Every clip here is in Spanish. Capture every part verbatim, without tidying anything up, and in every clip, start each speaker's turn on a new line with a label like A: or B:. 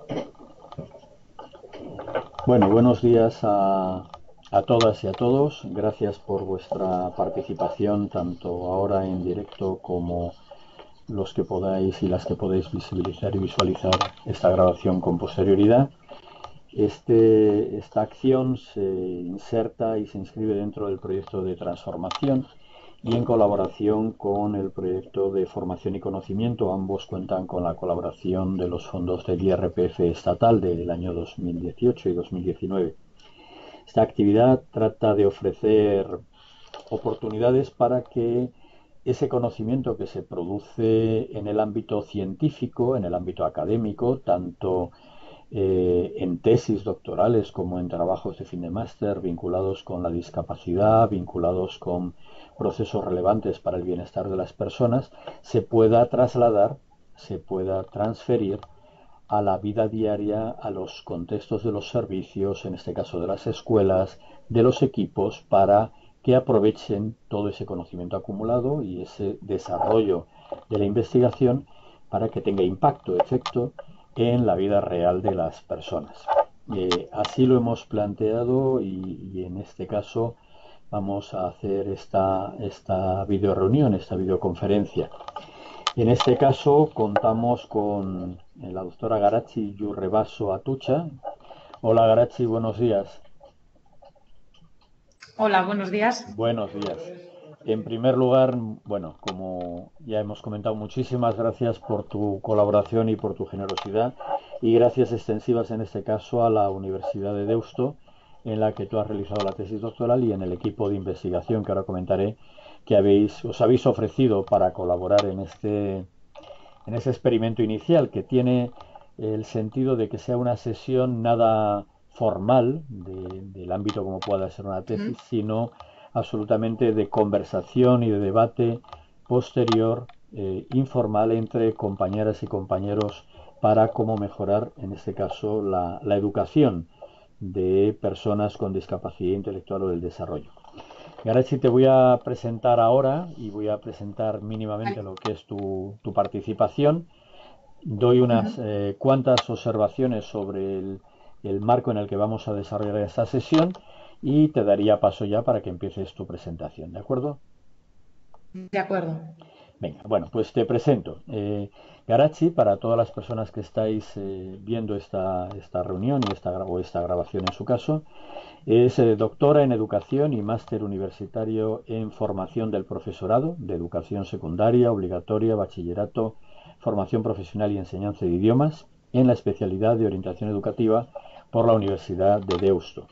A: Bueno, buenos días a, a todas y a todos. Gracias por vuestra participación, tanto ahora en directo como los que podáis y las que podéis visibilizar y visualizar esta grabación con posterioridad. Este, esta acción se inserta y se inscribe dentro del proyecto de transformación y en colaboración con el proyecto de formación y conocimiento. Ambos cuentan con la colaboración de los fondos del I R P F estatal del año dos mil dieciocho y dos mil diecinueve. Esta actividad trata de ofrecer oportunidades para que ese conocimiento que se produce en el ámbito científico, en el ámbito académico, tanto eh, en tesis doctorales como en trabajos de fin de máster vinculados con la discapacidad, vinculados con procesos relevantes para el bienestar de las personas, se pueda trasladar, se pueda transferir a la vida diaria, a los contextos de los servicios, en este caso de las escuelas, de los equipos, para que aprovechen todo ese conocimiento acumulado y ese desarrollo de la investigación para que tenga impacto, efecto en la vida real de las personas. Eh, así lo hemos planteado y, y en este caso vamos a hacer esta, esta video reunión, esta videoconferencia. En este caso contamos con la doctora Garachi Yurrebaso Atucha. Hola Garachi, buenos días.
B: Hola, buenos días.
A: Buenos días. En primer lugar, bueno, como ya hemos comentado, muchísimas gracias por tu colaboración y por tu generosidad y gracias extensivas en este caso a la Universidad de Deusto en la que tú has realizado la tesis doctoral y en el equipo de investigación que ahora comentaré que habéis, os habéis ofrecido para colaborar en este en ese experimento inicial que tiene el sentido de que sea una sesión nada formal de, del ámbito como pueda ser una tesis, sino absolutamente de conversación y de debate posterior, eh, informal entre compañeras y compañeros para cómo mejorar, en este caso, la, la educación de personas con discapacidad intelectual o del desarrollo. Garachi, te voy a presentar ahora y voy a presentar mínimamente lo que es tu, tu participación. Doy unas eh, cuantas observaciones sobre el, el marco en el que vamos a desarrollar esta sesión y te daría paso ya para que empieces tu presentación, ¿de acuerdo?
B: De acuerdo.
A: Venga, bueno, pues te presento. Eh, Garachi, para todas las personas que estáis eh, viendo esta, esta reunión y esta, o esta grabación en su caso, es eh, doctora en educación y máster universitario en formación del profesorado de educación secundaria, obligatoria, bachillerato, formación profesional y enseñanza de idiomas en la especialidad de orientación educativa por la Universidad de Deusto.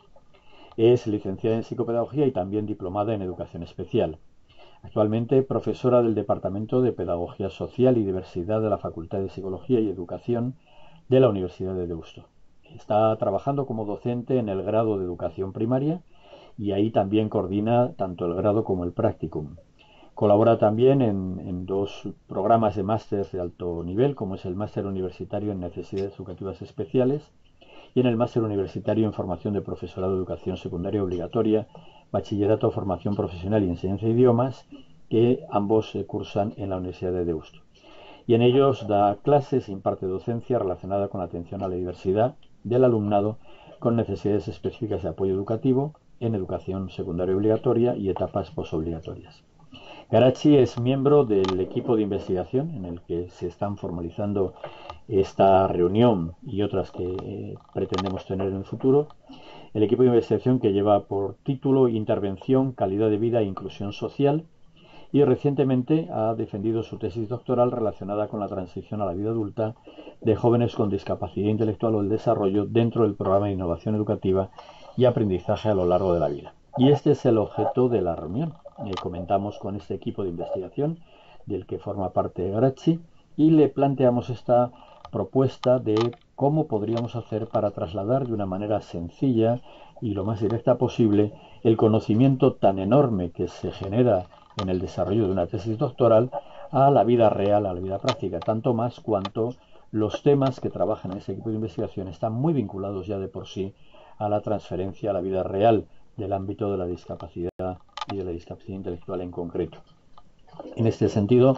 A: Es licenciada en psicopedagogía y también diplomada en educación especial. Actualmente profesora del Departamento de Pedagogía Social y Diversidad de la Facultad de Psicología y Educación de la Universidad de Deusto. Está trabajando como docente en el grado de educación primaria y ahí también coordina tanto el grado como el practicum. Colabora también en, en dos programas de máster de alto nivel, como es el máster universitario en necesidades educativas especiales y en el máster universitario en formación de profesorado de educación secundaria obligatoria, bachillerato, formación profesional y enseñanza de idiomas, que ambos se cursan en la Universidad de Deusto. Y en ellos da clases e imparte docencia relacionada con la atención a la diversidad del alumnado con necesidades específicas de apoyo educativo en educación secundaria obligatoria y etapas posobligatorias. Garachi es miembro del equipo de investigación en el que se están formalizando esta reunión y otras que eh, pretendemos tener en el futuro. El equipo de investigación que lleva por título Intervención, Calidad de Vida e Inclusión Social y recientemente ha defendido su tesis doctoral relacionada con la transición a la vida adulta de jóvenes con discapacidad intelectual o el desarrollo dentro del programa de innovación educativa y aprendizaje a lo largo de la vida. Y este es el objeto de la reunión. Eh, comentamos con este equipo de investigación del que forma parte Garachi y le planteamos esta propuesta de cómo podríamos hacer para trasladar de una manera sencilla y lo más directa posible el conocimiento tan enorme que se genera en el desarrollo de una tesis doctoral a la vida real, a la vida práctica, tanto más cuanto los temas que trabajan en ese equipo de investigación están muy vinculados ya de por sí a la transferencia a la vida real del ámbito de la discapacidad y de la discapacidad intelectual en concreto. En este sentido,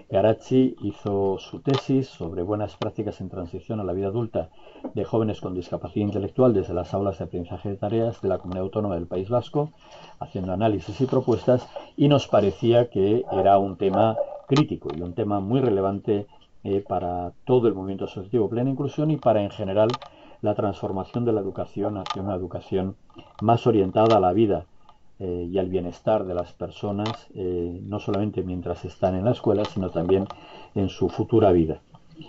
A: Garachi hizo su tesis sobre buenas prácticas en transición a la vida adulta de jóvenes con discapacidad intelectual desde las aulas de aprendizaje de tareas de la Comunidad Autónoma del País Vasco, haciendo análisis y propuestas, y nos parecía que era un tema crítico y un tema muy relevante eh, para todo el movimiento asociativo Plena Inclusión y para, en general, la transformación de la educación hacia una educación más orientada a la vida eh, y al bienestar de las personas, eh, no solamente mientras están en la escuela, sino también en su futura vida.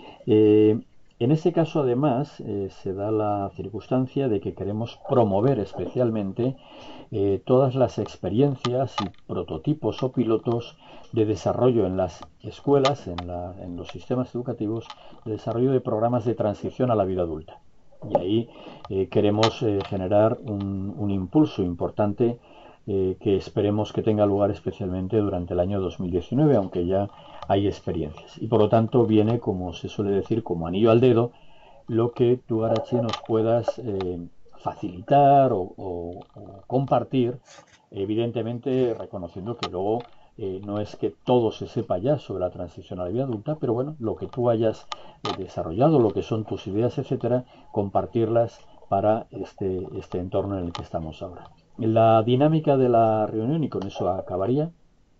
A: Eh, en este caso, además, eh, se da la circunstancia de que queremos promover especialmente eh, todas las experiencias y prototipos o pilotos de desarrollo en las escuelas, en, la, en los sistemas educativos, de desarrollo de programas de transición a la vida adulta. Y ahí eh, queremos eh, generar un, un impulso importante eh, que esperemos que tenga lugar especialmente durante el año dos mil diecinueve, aunque ya hay experiencias. Y por lo tanto viene, como se suele decir, como anillo al dedo, lo que tú, Arachi, nos puedas eh, facilitar o, o, o compartir, evidentemente reconociendo que luego eh, no es que todo se sepa ya sobre la transición a la vida adulta, pero bueno, lo que tú hayas eh, desarrollado, lo que son tus ideas, etcétera, compartirlas para este, este entorno en el que estamos ahora. La dinámica de la reunión, y con eso acabaría,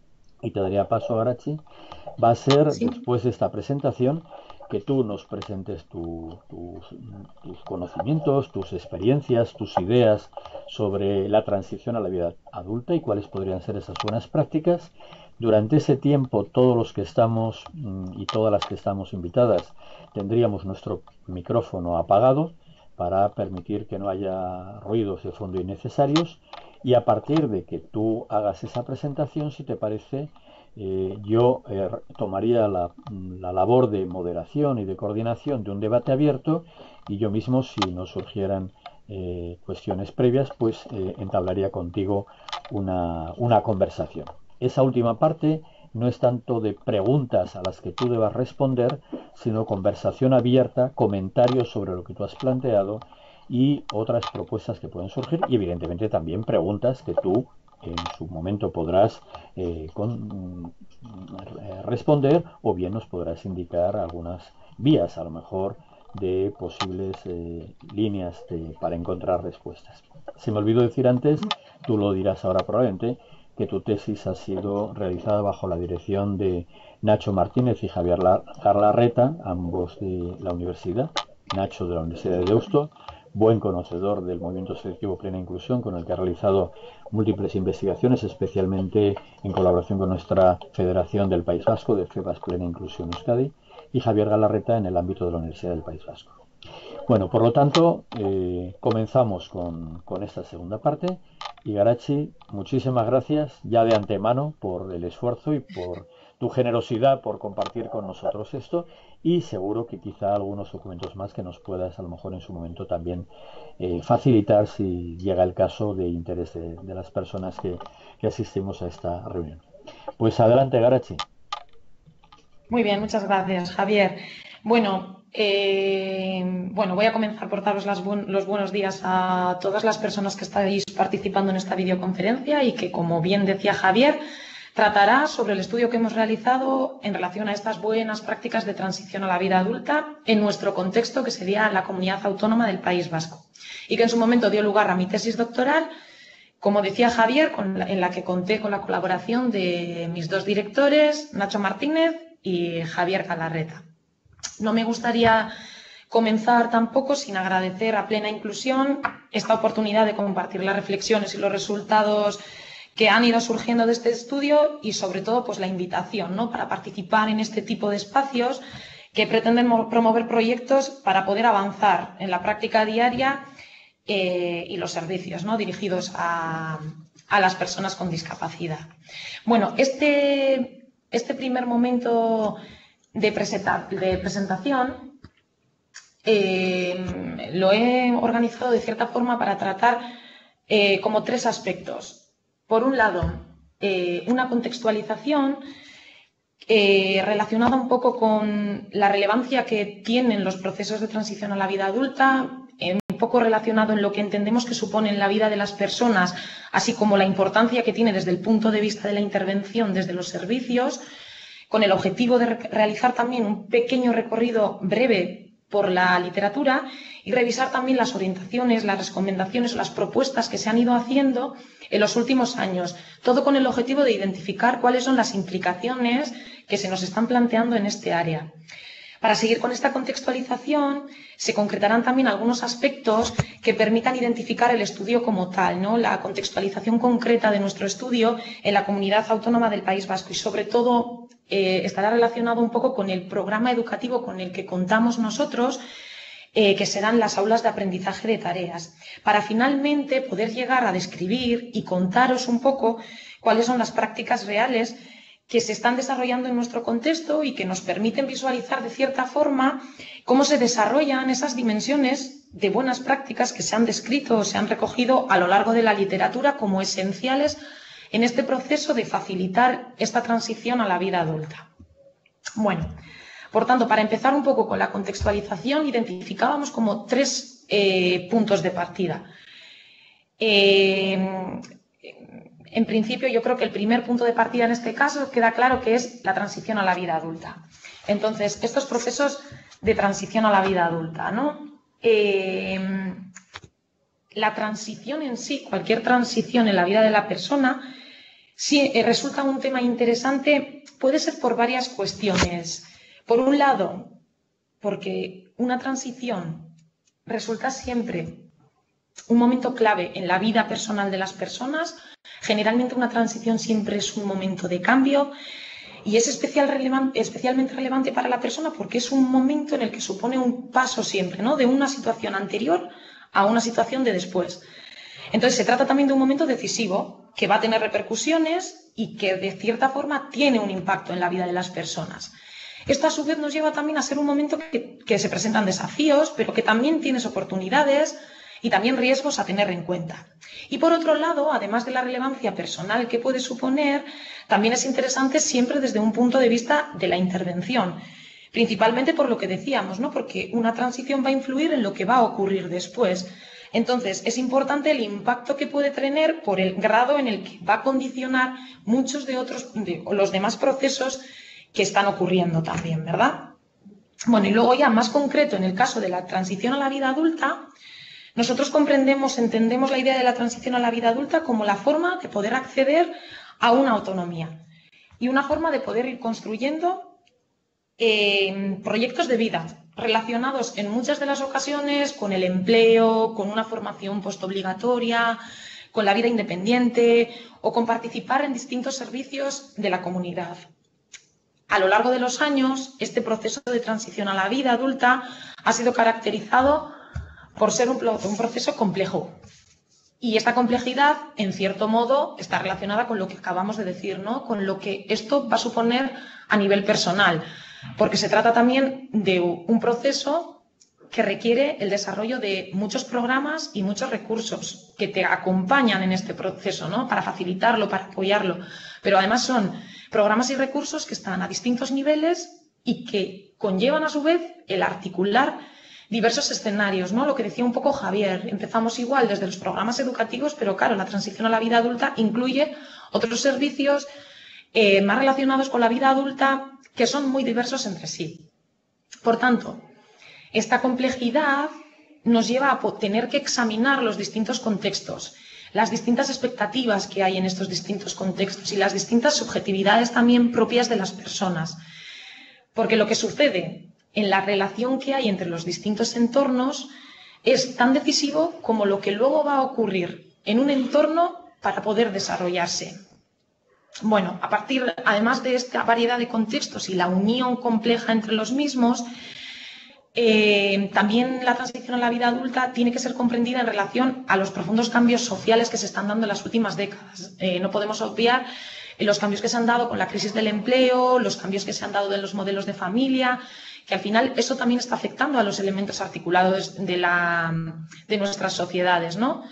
A: y te daría paso a Arachi, va a ser,
B: Sí.
A: después de esta presentación, que tú nos presentes tu, tu, tus conocimientos, tus experiencias, tus ideas sobre la transición a la vida adulta y cuáles podrían ser esas buenas prácticas. Durante ese tiempo, todos los que estamos y todas las que estamos invitadas tendríamos nuestro micrófono apagado para permitir que no haya ruidos de fondo innecesarios, y a partir de que tú hagas esa presentación, si te parece, eh, yo eh, tomaría la, la labor de moderación y de coordinación de un debate abierto, y yo mismo, si nos surgieran eh, cuestiones previas, pues eh, entablaría contigo una, una conversación. Esa última parte no es tanto de preguntas a las que tú debas responder, sino conversación abierta, comentarios sobre lo que tú has planteado y otras propuestas que pueden surgir, y evidentemente también preguntas que tú en su momento podrás eh, con, eh, responder, o bien nos podrás indicar algunas vías, a lo mejor, de posibles eh, líneas de, para encontrar respuestas. Se me olvidó decir antes, tú lo dirás ahora probablemente, que tu tesis ha sido realizada bajo la dirección de Nacho Martínez y Javier Garlarreta, ambos de la universidad, Nacho de la Universidad de Deusto, buen conocedor del movimiento asociativo Plena Inclusión, con el que ha realizado múltiples investigaciones, especialmente en colaboración con nuestra Federación del País Vasco, de FEBAS Plena Inclusión Euskadi, y Javier Galarreta en el ámbito de la Universidad del País Vasco. Bueno, por lo tanto, eh, comenzamos con, con esta segunda parte. Y Garachi, muchísimas gracias ya de antemano por el esfuerzo y por tu generosidad por compartir con nosotros esto, y seguro que quizá algunos documentos más que nos puedas a lo mejor en su momento también eh, facilitar si llega el caso de interés de, de las personas que, que asistimos a esta reunión. Pues adelante, Garachi.
B: Muy bien, muchas gracias, Javier. Bueno, eh, bueno, voy a comenzar por daros las bu los buenos días a todas las personas que estáis participando en esta videoconferencia y que, como bien decía Javier, tratará sobre el estudio que hemos realizado en relación a estas buenas prácticas de transición a la vida adulta en nuestro contexto, que sería la Comunidad Autónoma del País Vasco, y que en su momento dio lugar a mi tesis doctoral, como decía Javier, con la, en la que conté con la colaboración de mis dos directores, Nacho Martínez y Javier Galarreta. No me gustaría comenzar tampoco sin agradecer a Plena Inclusión esta oportunidad de compartir las reflexiones y los resultados que han ido surgiendo de este estudio, y sobre todo pues la invitación, ¿no?, para participar en este tipo de espacios que pretenden promover proyectos para poder avanzar en la práctica diaria eh, y los servicios, ¿no?, dirigidos a, a las personas con discapacidad. Bueno, este, este primer momento de, presenta, de presentación eh, lo he organizado de cierta forma para tratar eh, como tres aspectos. Por un lado, eh, una contextualización eh, relacionada un poco con la relevancia que tienen los procesos de transición a la vida adulta, eh, un poco relacionado en lo que entendemos que supone en la vida de las personas, así como la importancia que tiene desde el punto de vista de la intervención desde los servicios, con el objetivo de re realizar también un pequeño recorrido breve por la literatura y revisar también las orientaciones, las recomendaciones, las propuestas que se han ido haciendo en los últimos años, todo con el objetivo de identificar cuáles son las implicaciones que se nos están planteando en este área. Para seguir con esta contextualización, se concretarán también algunos aspectos que permitan identificar el estudio como tal, ¿no? La contextualización concreta de nuestro estudio en la comunidad autónoma del País Vasco y, sobre todo, eh, estará relacionado un poco con el programa educativo con el que contamos nosotros, eh, que serán las aulas de aprendizaje de tareas, para finalmente poder llegar a describir y contaros un poco cuáles son las prácticas reales que se están desarrollando en nuestro contexto y que nos permiten visualizar de cierta forma cómo se desarrollan esas dimensiones de buenas prácticas que se han descrito o se han recogido a lo largo de la literatura como esenciales en este proceso de facilitar esta transición a la vida adulta. Bueno, por tanto, para empezar un poco con la contextualización, identificábamos como tres eh, puntos de partida. Eh, En principio, yo creo que el primer punto de partida en este caso queda claro que es la transición a la vida adulta. Entonces, estos procesos de transición a la vida adulta, ¿no? Eh, la transición en sí, cualquier transición en la vida de la persona, sí, eh, resulta un tema interesante, puede ser por varias cuestiones. Por un lado, porque una transición resulta siempre un momento clave en la vida personal de las personas. Generalmente una transición siempre es un momento de cambio y es especial relevante, especialmente relevante para la persona porque es un momento en el que supone un paso siempre, ¿no? De una situación anterior a una situación de después. Entonces se trata también de un momento decisivo que va a tener repercusiones y que de cierta forma tiene un impacto en la vida de las personas. Esto a su vez nos lleva también a ser un momento que, que se presentan desafíos, pero que también tienes oportunidades y también riesgos a tener en cuenta. Y por otro lado, además de la relevancia personal que puede suponer, también es interesante siempre desde un punto de vista de la intervención, principalmente por lo que decíamos, ¿no? Porque una transición va a influir en lo que va a ocurrir después. Entonces, es importante el impacto que puede tener por el grado en el que va a condicionar muchos de otros, de los demás procesos que están ocurriendo también, ¿verdad? Bueno, y luego ya más concreto, en el caso de la transición a la vida adulta, nosotros comprendemos, entendemos la idea de la transición a la vida adulta como la forma de poder acceder a una autonomía y una forma de poder ir construyendo eh, proyectos de vida relacionados en muchas de las ocasiones con el empleo, con una formación postobligatoria, con la vida independiente o con participar en distintos servicios de la comunidad. A lo largo de los años, este proceso de transición a la vida adulta ha sido caracterizado por ser un, un proceso complejo. Y esta complejidad, en cierto modo, está relacionada con lo que acabamos de decir, ¿no? Con lo que esto va a suponer a nivel personal, porque se trata también de un proceso que requiere el desarrollo de muchos programas y muchos recursos que te acompañan en este proceso, ¿no? Para facilitarlo, para apoyarlo. Pero además son programas y recursos que están a distintos niveles y que conllevan a su vez el articular diversos escenarios, ¿no? Lo que decía un poco Javier, empezamos igual desde los programas educativos, pero claro, la transición a la vida adulta incluye otros servicios eh, más relacionados con la vida adulta que son muy diversos entre sí. Por tanto, esta complejidad nos lleva a tener que examinar los distintos contextos, las distintas expectativas que hay en estos distintos contextos y las distintas subjetividades también propias de las personas. Porque lo que sucede en la relación que hay entre los distintos entornos es tan decisivo como lo que luego va a ocurrir en un entorno para poder desarrollarse. Bueno, a partir, además de esta variedad de contextos y la unión compleja entre los mismos, eh, también la transición a la vida adulta tiene que ser comprendida en relación a los profundos cambios sociales que se están dando en las últimas décadas. Eh, no podemos obviar los cambios que se han dado con la crisis del empleo, los cambios que se han dado en los modelos de familia, que al final eso también está afectando a los elementos articulados de, la, de nuestras sociedades, ¿no?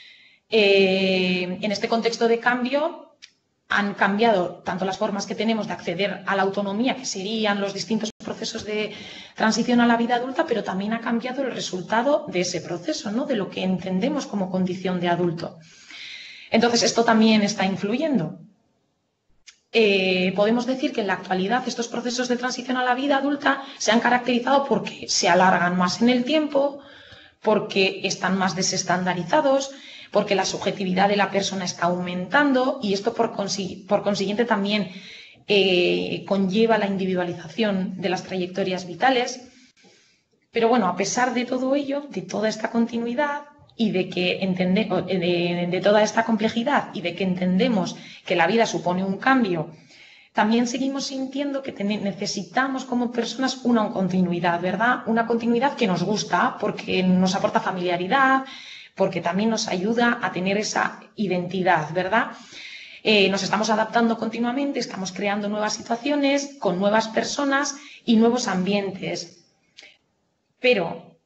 B: Eh, en este contexto de cambio han cambiado tanto las formas que tenemos de acceder a la autonomía, que serían los distintos procesos de transición a la vida adulta, pero también ha cambiado el resultado de ese proceso, ¿no? De lo que entendemos como condición de adulto. Entonces, esto también está influyendo. eh, podemos decir que en la actualidad estos procesos de transición a la vida adulta se han caracterizado porque se alargan más en el tiempo, porque están más desestandarizados, porque la subjetividad de la persona está aumentando y esto por, consi por consiguiente también eh, conlleva la individualización de las trayectorias vitales. Pero bueno, a pesar de todo ello, de toda esta continuidad y de, que entende de, de toda esta complejidad y de que entendemos que la vida supone un cambio, también seguimos sintiendo que necesitamos como personas una continuidad, ¿verdad? Una continuidad que nos gusta porque nos aporta familiaridad, porque también nos ayuda a tener esa identidad, ¿verdad? Eh, nos estamos adaptando continuamente, estamos creando nuevas situaciones con nuevas personas y nuevos ambientes. Pero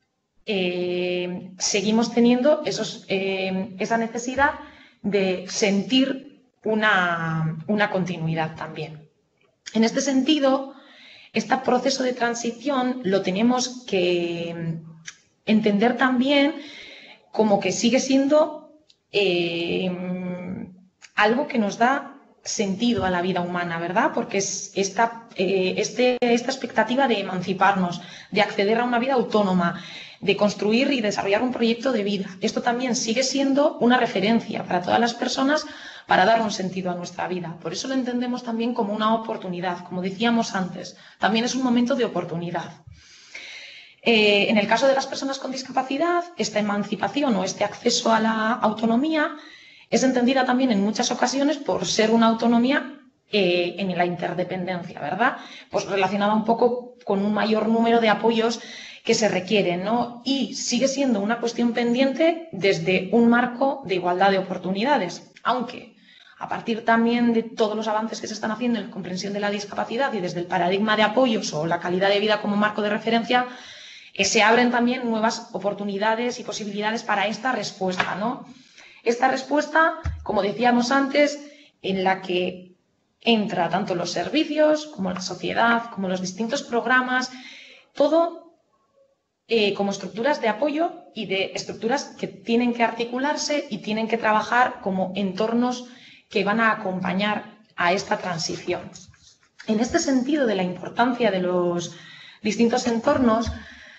B: eh, seguimos teniendo esos, eh, esa necesidad de sentir una, una continuidad también. En este sentido, este proceso de transición lo tenemos que entender también como que sigue siendo eh, algo que nos da sentido a la vida humana, ¿verdad? Porque es esta, eh, este, esta expectativa de emanciparnos, de acceder a una vida autónoma, de construir y desarrollar un proyecto de vida. Esto también sigue siendo una referencia para todas las personas para dar un sentido a nuestra vida. Por eso lo entendemos también como una oportunidad, como decíamos antes. También es un momento de oportunidad. Eh, en el caso de las personas con discapacidad, esta emancipación o este acceso a la autonomía es entendida también en muchas ocasiones por ser una autonomía eh, en la interdependencia, ¿verdad? Pues relacionada un poco con un mayor número de apoyos que se requieren, ¿no? Y sigue siendo una cuestión pendiente desde un marco de igualdad de oportunidades, aunque a partir también de todos los avances que se están haciendo en la comprensión de la discapacidad y desde el paradigma de apoyos o la calidad de vida como marco de referencia, eh, se abren también nuevas oportunidades y posibilidades para esta respuesta, ¿no? Esta respuesta, como decíamos antes, en la que entra tanto los servicios como la sociedad, como los distintos programas, todo eh, como estructuras de apoyo y de estructuras que tienen que articularse y tienen que trabajar como entornos que van a acompañar a esta transición. En este sentido de la importancia de los distintos entornos,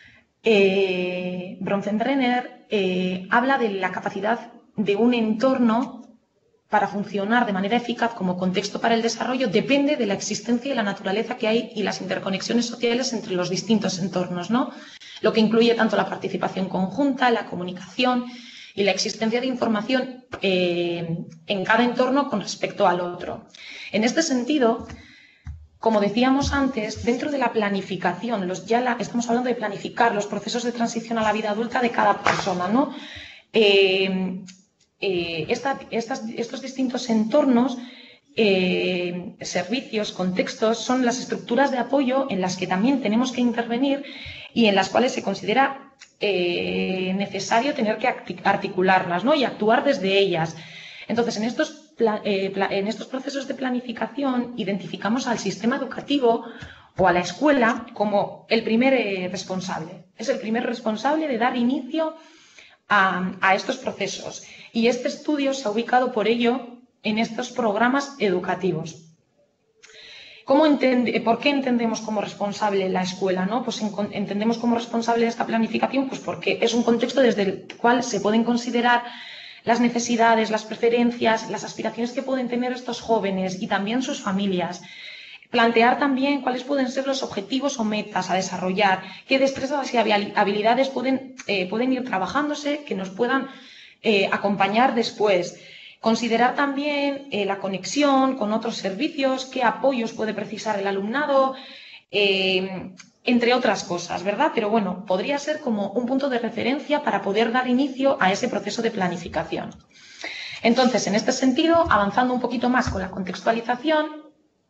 B: eh, Bronfenbrenner eh, habla de la capacidad de un entorno para funcionar de manera eficaz como contexto para el desarrollo depende de la existencia y la naturaleza que hay y las interconexiones sociales entre los distintos entornos, ¿no? Lo que incluye tanto la participación conjunta, la comunicación y la existencia de información eh, en cada entorno con respecto al otro. En este sentido, como decíamos antes, dentro de la planificación, los, ya la, estamos hablando de planificar los procesos de transición a la vida adulta de cada persona, ¿no? Eh, eh, esta, estas, estos distintos entornos, eh, servicios, contextos, son las estructuras de apoyo en las que también tenemos que intervenir y en las cuales se considera eh, necesario tener que articularlas, ¿no? Y actuar desde ellas. Entonces, en estos, eh, en estos procesos de planificación identificamos al sistema educativo o a la escuela como el primer eh, responsable. Es el primer responsable de dar inicio a, a estos procesos. Y este estudio se ha ubicado por ello en estos programas educativos. ¿Cómo entende, ¿Por qué entendemos como responsable la escuela, ¿no? Pues en, entendemos como responsable de esta planificación pues porque es un contexto desde el cual se pueden considerar las necesidades, las preferencias, las aspiraciones que pueden tener estos jóvenes y también sus familias. Plantear también cuáles pueden ser los objetivos o metas a desarrollar, qué destrezas y habilidades pueden, eh, pueden ir trabajándose, que nos puedan eh, acompañar después. Considerar también eh, la conexión con otros servicios, qué apoyos puede precisar el alumnado, eh, entre otras cosas, ¿verdad? Pero bueno, podría ser como un punto de referencia para poder dar inicio a ese proceso de planificación. Entonces, en este sentido, avanzando un poquito más con la contextualización,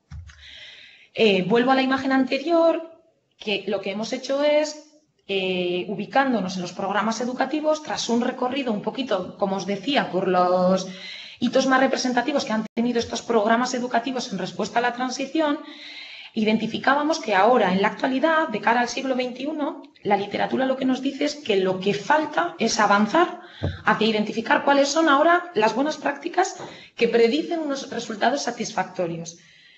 B: eh, vuelvo a la imagen anterior, que lo que hemos hecho es Eh, ubicándonos en los programas educativos, tras un recorrido un poquito, como os decía, por los hitos más representativos que han tenido estos programas educativos en respuesta a la transición, identificábamos que ahora, en la actualidad, de cara al siglo veintiuno, la literatura lo que nos dice es que lo que falta es avanzar hacia identificar cuáles son ahora las buenas prácticas que predicen unos resultados satisfactorios.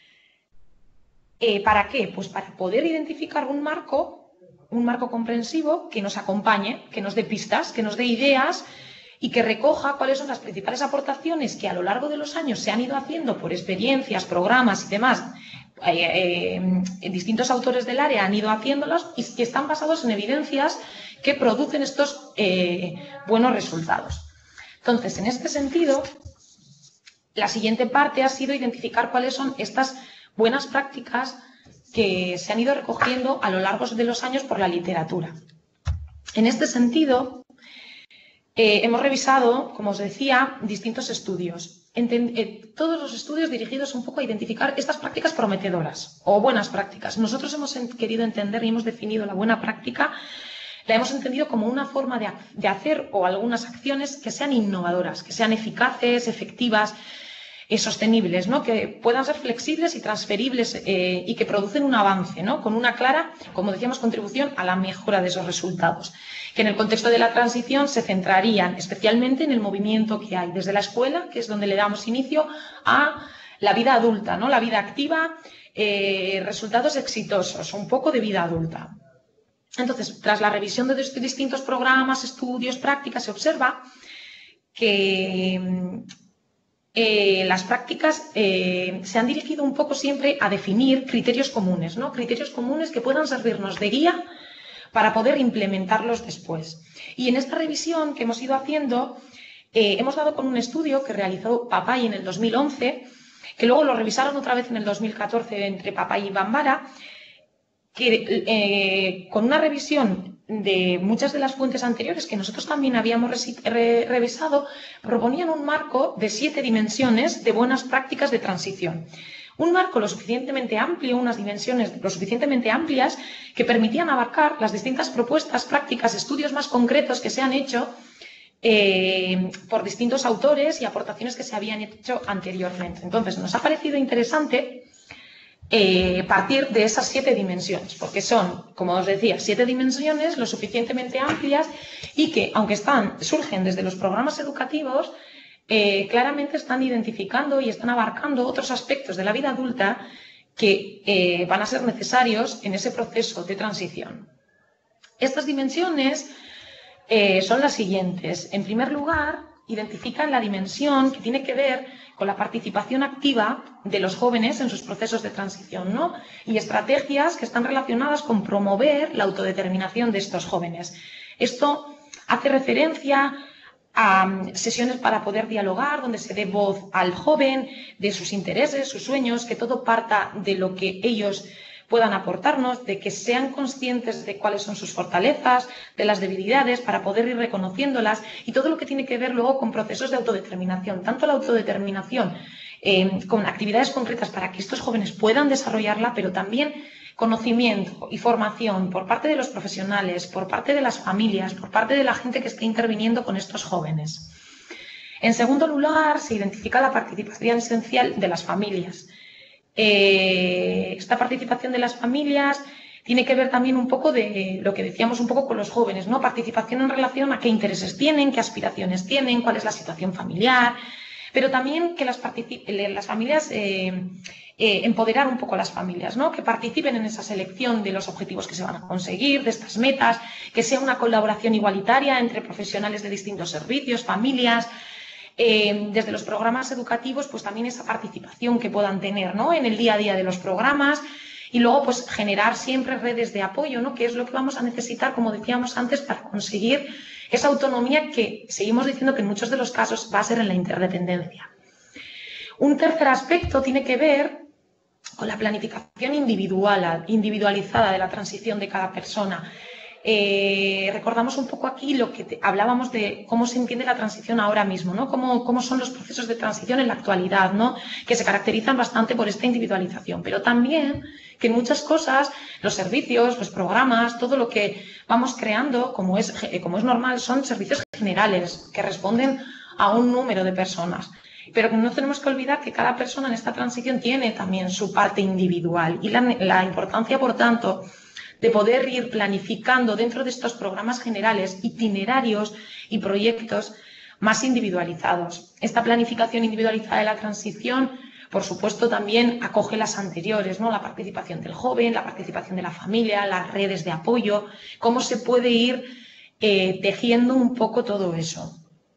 B: Eh, ¿Para qué? Pues para poder identificar un marco, un marco comprensivo que nos acompañe, que nos dé pistas, que nos dé ideas y que recoja cuáles son las principales aportaciones que a lo largo de los años se han ido haciendo por experiencias, programas y demás. Eh, eh, distintos autores del área han ido haciéndolos y que están basados en evidencias que producen estos eh, buenos resultados. Entonces, en este sentido, la siguiente parte ha sido identificar cuáles son estas buenas prácticas que se han ido recogiendo a lo largo de los años por la literatura. En este sentido, eh, hemos revisado, como os decía, distintos estudios. Enten- eh, todos los estudios dirigidos un poco a identificar estas prácticas prometedoras o buenas prácticas. Nosotros hemos en- querido entender y hemos definido la buena práctica, la hemos entendido como una forma de, ha- de hacer o algunas acciones que sean innovadoras, que sean eficaces, efectivas, eh, sostenibles, ¿no? Que puedan ser flexibles y transferibles eh, y que producen un avance, ¿no? Con una clara, como decíamos, contribución a la mejora de esos resultados. Que en el contexto de la transición se centrarían especialmente en el movimiento que hay desde la escuela, que es donde le damos inicio, a la vida adulta, ¿no? La vida activa, eh, resultados exitosos, un poco de vida adulta. Entonces, tras la revisión de distintos programas, estudios, prácticas, se observa que eh, las prácticas eh, se han dirigido un poco siempre a definir criterios comunes, ¿no? Criterios comunes que puedan servirnos de guía para poder implementarlos después. Y en esta revisión que hemos ido haciendo, eh, hemos dado con un estudio que realizó Papay en el dos mil once, que luego lo revisaron otra vez en el dos mil catorce entre Papay y Bambara, que eh, con una revisión de muchas de las fuentes anteriores que nosotros también habíamos re revisado, proponían un marco de siete dimensiones de buenas prácticas de transición. Un marco lo suficientemente amplio, unas dimensiones lo suficientemente amplias que permitían abarcar las distintas propuestas, prácticas, estudios más concretos que se han hecho eh, por distintos autores y aportaciones que se habían hecho anteriormente. Entonces, nos ha parecido interesante eh, partir de esas siete dimensiones, porque son, como os decía, siete dimensiones lo suficientemente amplias y que, aunque están, surgen desde los programas educativos, Eh, claramente están identificando y están abarcando otros aspectos de la vida adulta que eh, van a ser necesarios en ese proceso de transición. Estas dimensiones eh, son las siguientes. En primer lugar, identifican la dimensión que tiene que ver con la participación activa de los jóvenes en sus procesos de transición, ¿no? Y estrategias que están relacionadas con promover la autodeterminación de estos jóvenes. Esto hace referencia a sesiones para poder dialogar, donde se dé voz al joven, de sus intereses, sus sueños, que todo parta de lo que ellos puedan aportarnos, de que sean conscientes de cuáles son sus fortalezas, de las debilidades, para poder ir reconociéndolas, y todo lo que tiene que ver luego con procesos de autodeterminación, tanto la autodeterminación eh, con actividades concretas para que estos jóvenes puedan desarrollarla, pero también conocimiento y formación por parte de los profesionales, por parte de las familias, por parte de la gente que esté interviniendo con estos jóvenes. En segundo lugar, se identifica la participación esencial de las familias. Eh, esta participación de las familias tiene que ver también un poco de lo que decíamos un poco con los jóvenes, ¿no? Participación en relación a qué intereses tienen, qué aspiraciones tienen, cuál es la situación familiar, pero también que las, las familias... Eh, Eh, empoderar un poco a las familias, ¿no? Que participen en esa selección de los objetivos que se van a conseguir, de estas metas, que sea una colaboración igualitaria entre profesionales de distintos servicios, familias, eh, desde los programas educativos, pues también esa participación que puedan tener, ¿no? En el día a día de los programas y luego pues generar siempre redes de apoyo, ¿no? Que es lo que vamos a necesitar, como decíamos antes, para conseguir esa autonomía que seguimos diciendo que en muchos de los casos va a ser en la interdependencia. Un tercer aspecto tiene que ver con la planificación individual, individualizada de la transición de cada persona. Eh, recordamos un poco aquí lo que te, hablábamos de cómo se entiende la transición ahora mismo, ¿no? Cómo, cómo son los procesos de transición en la actualidad, ¿no? Que se caracterizan bastante por esta individualización, pero también que en muchas cosas, los servicios, los programas, todo lo que vamos creando, como es, como es normal, son servicios generales que responden a un número de personas. Pero no tenemos que olvidar que cada persona en esta transición tiene también su parte individual y la, la importancia, por tanto, de poder ir planificando dentro de estos programas generales itinerarios y proyectos más individualizados. Esta planificación individualizada de la transición, por supuesto, también acoge las anteriores, ¿no? La participación del joven, la participación de la familia, las redes de apoyo, cómo se puede ir eh, tejiendo un poco todo eso.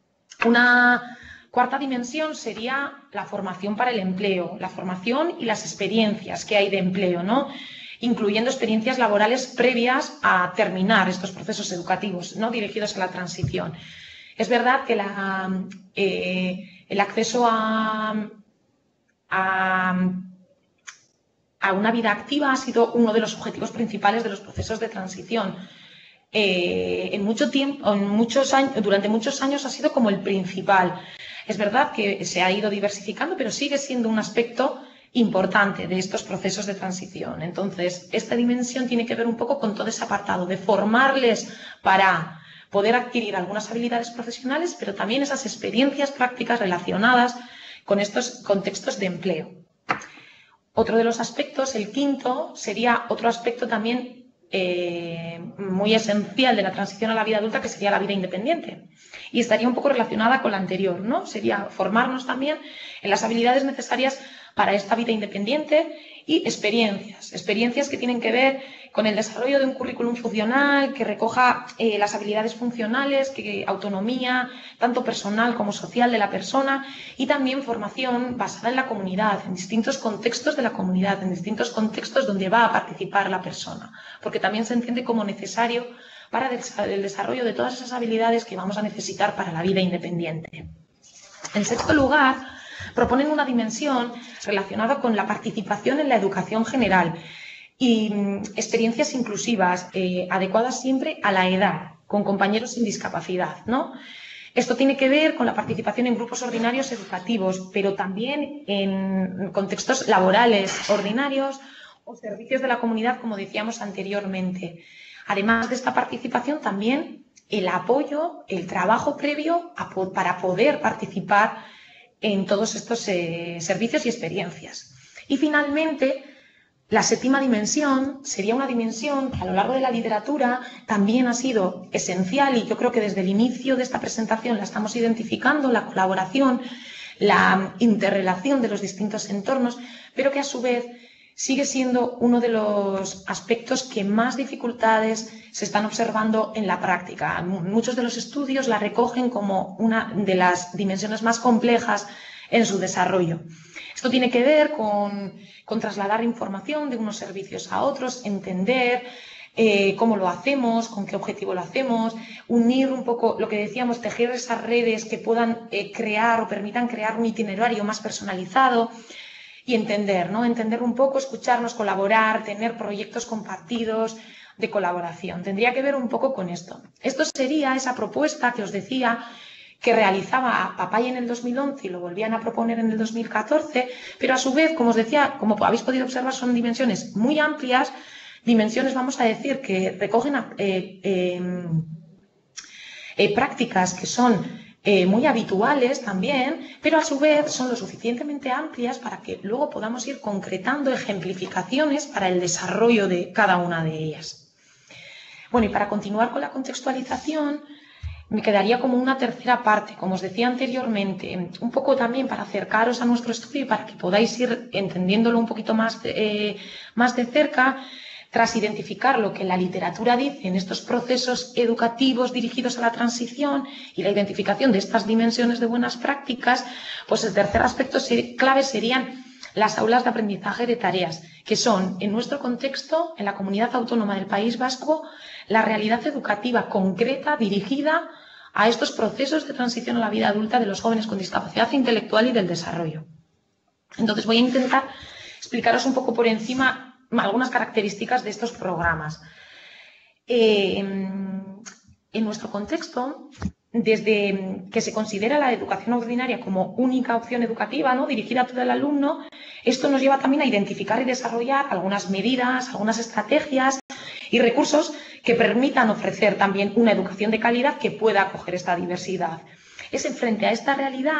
B: Una cuarta dimensión sería la formación para el empleo, la formación y las experiencias que hay de empleo, ¿no? Incluyendo experiencias laborales previas a terminar estos procesos educativos, ¿no? Dirigidos a la transición. Es verdad que la, eh, el acceso a, a, a una vida activa ha sido uno de los objetivos principales de los procesos de transición. Eh, en mucho tiempo, en muchos años, durante muchos años ha sido como el principal. Es verdad que se ha ido diversificando, pero sigue siendo un aspecto importante de estos procesos de transición. Entonces, esta dimensión tiene que ver un poco con todo ese apartado de formarles para poder adquirir algunas habilidades profesionales, pero también esas experiencias prácticas relacionadas con estos contextos de empleo. Otro de los aspectos, el quinto, sería otro aspecto también Eh, muy esencial de la transición a la vida adulta, que sería la vida independiente. Y estaría un poco relacionada con la anterior, ¿no? Sería formarnos también en las habilidades necesarias para esta vida independiente y experiencias. Experiencias que tienen que ver con el desarrollo de un currículum funcional que recoja eh, las habilidades funcionales, que, autonomía, tanto personal como social de la persona, y también formación basada en la comunidad, en distintos contextos de la comunidad, en distintos contextos donde va a participar la persona, porque también se entiende como necesario para el desarrollo de todas esas habilidades que vamos a necesitar para la vida independiente. En sexto lugar, proponen una dimensión relacionada con la participación en la educación general y mm, experiencias inclusivas, eh, adecuadas siempre a la edad, con compañeros sin discapacidad, ¿no? Esto tiene que ver con la participación en grupos ordinarios educativos, pero también en contextos laborales ordinarios o servicios de la comunidad, como decíamos anteriormente. Además de esta participación, también el apoyo, el trabajo previo a, para poder participar en todos estos eh, servicios y experiencias. Y finalmente, la séptima dimensión sería una dimensión que a lo largo de la literatura también ha sido esencial, y yo creo que desde el inicio de esta presentación la estamos identificando, la colaboración, la interrelación de los distintos entornos, pero que a su vez sigue siendo uno de los aspectos que más dificultades se están observando en la práctica. Muchos de los estudios la recogen como una de las dimensiones más complejas en su desarrollo. Esto tiene que ver con, con trasladar información de unos servicios a otros, entender eh, cómo lo hacemos, con qué objetivo lo hacemos, unir un poco lo que decíamos, tejer esas redes que puedan eh, crear o permitan crear un itinerario más personalizado. Y entender, ¿no? Entender un poco, escucharnos, colaborar, tener proyectos compartidos de colaboración. Tendría que ver un poco con esto. Esto sería esa propuesta que os decía que realizaba Papay en el dos mil once y lo volvían a proponer en el dos mil catorce, pero a su vez, como os decía, como habéis podido observar, son dimensiones muy amplias, dimensiones, vamos a decir, que recogen eh, eh, eh, prácticas que son Eh, muy habituales también, pero a su vez son lo suficientemente amplias para que luego podamos ir concretando ejemplificaciones para el desarrollo de cada una de ellas. Bueno, y para continuar con la contextualización, me quedaría como una tercera parte, como os decía anteriormente, un poco también para acercaros a nuestro estudio y para que podáis ir entendiéndolo un poquito más, eh, más de cerca. Tras identificar lo que la literatura dice en estos procesos educativos dirigidos a la transición y la identificación de estas dimensiones de buenas prácticas, pues el tercer aspecto clave serían las aulas de aprendizaje de tareas, que son, en nuestro contexto, en la comunidad autónoma del País Vasco, la realidad educativa concreta dirigida a estos procesos de transición a la vida adulta de los jóvenes con discapacidad intelectual y del desarrollo. Entonces voy a intentar explicaros un poco por encima algunas características de estos programas. Eh, en nuestro contexto, desde que se considera la educación ordinaria como única opción educativa, ¿no?, dirigida a todo el alumno, esto nos lleva también a identificar y desarrollar algunas medidas, algunas estrategias y recursos que permitan ofrecer también una educación de calidad que pueda acoger esta diversidad. Es frente a esta realidad